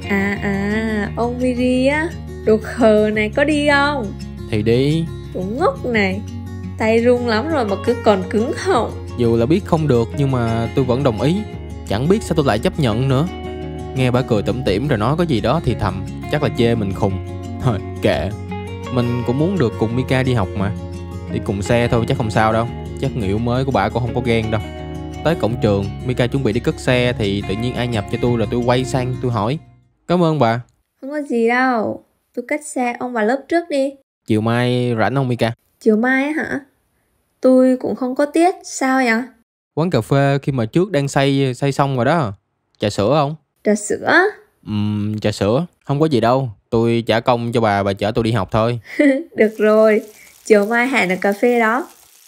À à, ông Miri á. Đồ khờ này có đi không? Thì đi. Đồ ngốc này. Tay run lắm rồi mà cứ còn cứng họng. Dù là biết không được nhưng mà tôi vẫn đồng ý. Chẳng biết sao tôi lại chấp nhận nữa. Nghe bà cười tủm tỉm rồi nói có gì đó thì thầm. Chắc là chê mình khùng. Thôi kệ. Mình cũng muốn được cùng Mika đi học mà. Đi cùng xe thôi chắc không sao đâu. Chắc người yêu mới của bà cũng không có ghen đâu. Tới cổng trường, Mika chuẩn bị đi cất xe thì tự nhiên ai nhập cho tôi rồi tôi quay sang tôi hỏi. Cảm ơn bà. Không có gì đâu. Tôi cất xe, ông vào lớp trước đi. Chiều mai rảnh không Mika? Chiều mai á hả? Tôi cũng không có tiết, sao vậy? Quán cà phê khi mà trước đang xây xây xong rồi đó. Trà sữa không? Trà sữa? Ừm, trà sữa. Không có gì đâu. Tôi trả công cho bà, bà chở tôi đi học thôi. Được rồi. Chiều mai hẹn ở cà phê đó.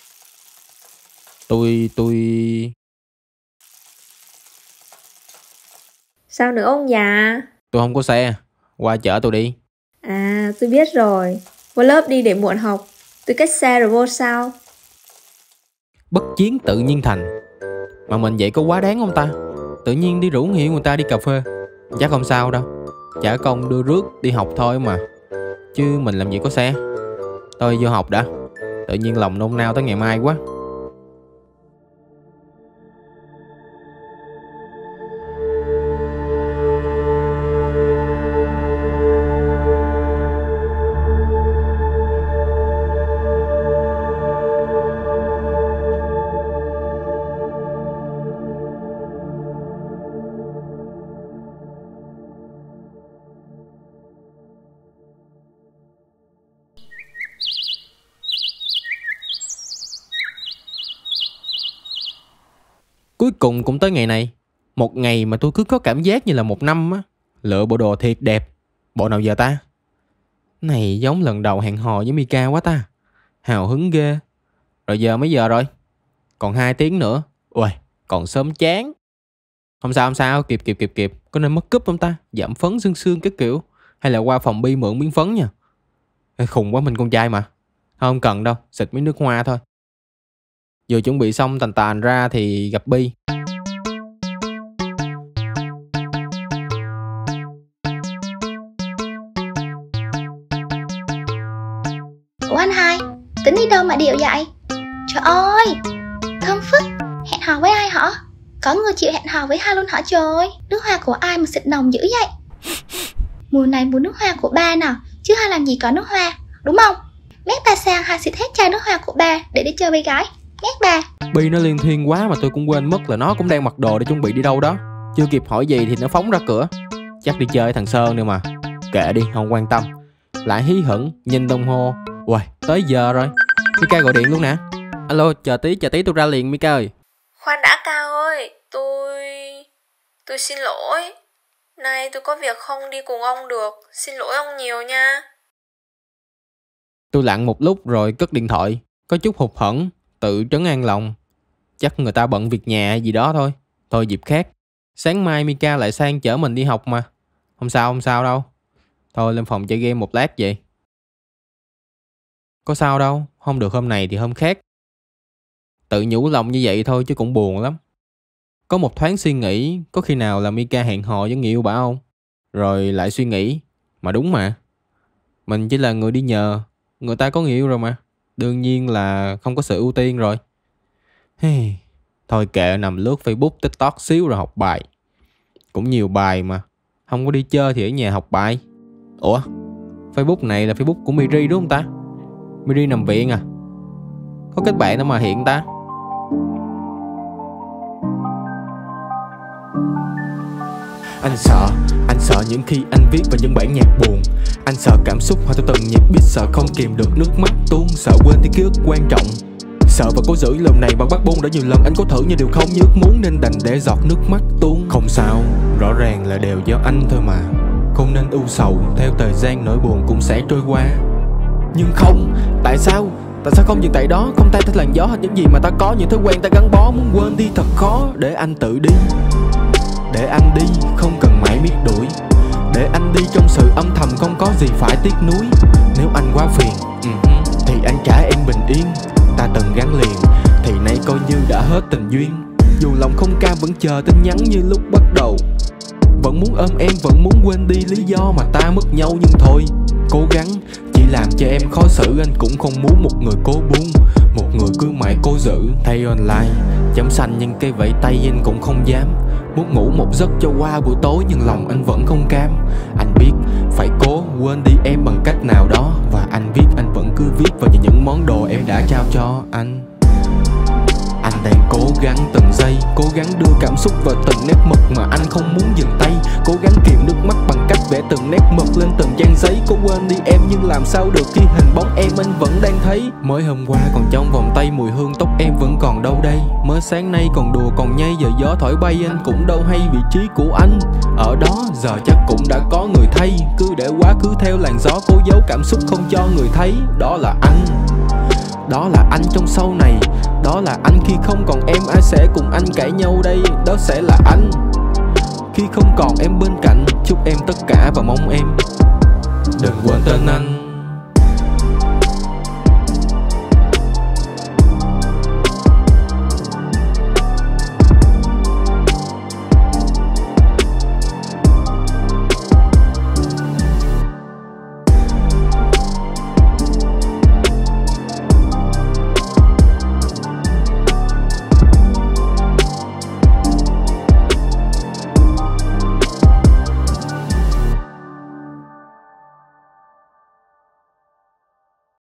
Tôi... tôi... Sao nữa ông già? Tôi không có xe. Qua chở tôi đi. À, tôi biết rồi. Vô lớp đi để muộn học. Tôi cất xe rồi vô sau. Bất chiến tự nhiên thành. Mà mình vậy có quá đáng không ta? Tự nhiên đi rủ người yêu người ta đi cà phê. Chắc không sao đâu. Trả công đưa rước đi học thôi mà. Chứ mình làm gì có xe. Tôi vô học đã. Tự nhiên lòng nôn nao tới ngày mai quá. Cuối cùng cũng tới ngày này. Một ngày mà tôi cứ có cảm giác như là một năm á. Lựa bộ đồ thiệt đẹp. Bộ nào giờ ta? Này giống lần đầu hẹn hò với Mika quá ta. Hào hứng ghê. Rồi giờ mấy giờ rồi? Còn hai tiếng nữa. Ui, còn sớm chán. Không sao không sao, kịp kịp kịp kịp. Có nên mất cúp không ta? Giảm phấn sương sương cái kiểu. Hay là qua phòng Bi mượn miếng phấn nha. Ê, khùng quá, mình con trai mà. Không cần đâu, xịt miếng nước hoa thôi. Vừa chuẩn bị xong tàn tàn ra thì gặp Bi. Ủa anh hai, tính đi đâu mà điệu vậy? Trời ơi, thơm phức. Hẹn hò với ai hả? Có người chịu hẹn hò với hai luôn hả trời? Nước hoa của ai mà xịt nồng dữ vậy? Mùa này mùa nước hoa của ba nào, chứ hai làm gì có nước hoa, đúng không? Mét ba sang hai xịt hết chai nước hoa của ba để đi chơi với gái. Mét ba. Bi nó liên thiên quá mà tôi cũng quên mất là nó cũng đang mặc đồ để chuẩn bị đi đâu đó. Chưa kịp hỏi gì thì nó phóng ra cửa. Chắc đi chơi thằng Sơn nữa mà. Kệ đi, không quan tâm. Lại hí hửng, nhìn đồng hồ. Uầy, tới giờ rồi. Mika gọi điện luôn nè. Alo, chờ tí, chờ tí tôi ra liền Mika ơi. Khoan đã Cao ơi, tôi... Tôi xin lỗi. Nay tôi có việc không đi cùng ông được. Xin lỗi ông nhiều nha. Tôi lặng một lúc rồi cất điện thoại. Có chút hụt hẫng, tự trấn an lòng. Chắc người ta bận việc nhà gì đó thôi. Thôi dịp khác. Sáng mai Mika lại sang chở mình đi học mà. Không sao không sao đâu. Thôi lên phòng chơi game một lát vậy. Có sao đâu, không được hôm này thì hôm khác. Tự nhủ lòng như vậy thôi chứ cũng buồn lắm. Có một thoáng suy nghĩ có khi nào là Mika hẹn hò với người yêu bả không? Rồi lại suy nghĩ, mà đúng mà. Mình chỉ là người đi nhờ, người ta có người yêu rồi mà. Đương nhiên là không có sự ưu tiên rồi. Thôi kệ, nằm lướt Facebook, TikTok xíu rồi học bài. Cũng nhiều bài mà. Không có đi chơi thì ở nhà học bài. Ủa, Facebook này là Facebook của Miri đúng không ta? Miri nằm viện à? Có kết bạn đâu mà hiện ta? Anh sợ, anh sợ những khi anh viết vào những bản nhạc buồn. Anh sợ cảm xúc hoa theo từng nhịp beat, sợ không kìm được nước mắt tuôn, sợ quên đi ký ức quan trọng. Sợ và cố giữ lần này bằng bắt buông đã nhiều lần anh cố thử nhưng đều không như ước muốn nên đành để giọt nước mắt tuôn. Không sao, rõ ràng là đều do anh thôi mà. Không nên ưu sầu, theo thời gian nỗi buồn cũng sẽ trôi qua. Nhưng không, tại sao? Tại sao không dừng tại đó, không tay theo làn gió hết những gì mà ta có, những thói quen ta gắn bó, muốn quên đi thật khó. Để anh tự đi, để anh đi, không cần mãi miết đuổi. Để anh đi trong sự âm thầm không có gì phải tiếc nuối. Nếu anh quá phiền, uh-huh, thì anh trả em bình yên. Ta từng gắn liền, thì nay coi như đã hết tình duyên. Dù lòng không cam vẫn chờ tin nhắn như lúc bắt đầu. vẫn muốn ôm em, vẫn muốn quên đi lý do mà ta mất nhau. Nhưng thôi, cố gắng chỉ làm cho em khó xử. Anh cũng không muốn một người cố buông, một người cứ mãi cố giữ. Thay online chấm xanh nhưng cây vẫy tay anh cũng không dám. Muốn ngủ một giấc cho qua buổi tối nhưng lòng anh vẫn không cam. Anh biết phải cố quên đi em bằng cách nào đó, và anh biết anh vẫn cứ viết vào những món đồ em đã trao cho anh. Anh đang cố gắng từng giây, cố gắng đưa cảm xúc vào từng nét mực mà anh không muốn dừng tay. Cố gắng kiềm nước mắt bằng cách vẽ từng nét mực lên từng trang giấy. Cố quên đi em nhưng làm sao được khi hình bóng em anh vẫn đang thấy. Mới hôm qua còn trong vòng tay, mùi hương tóc em vẫn còn đâu đây. Mới sáng nay còn đùa còn nhây, giờ gió thổi bay anh cũng đâu hay vị trí của anh. Ở đó giờ chắc cũng đã có người thay, cứ để quá khứ theo làn gió, cố giấu cảm xúc không cho người thấy. Đó là anh, đó là anh trong sau này, đó là anh khi không còn em. Ai sẽ cùng anh cãi nhau đây? Đó sẽ là anh khi không còn em bên cạnh. Chúc em tất cả và mong em đừng quên tên anh.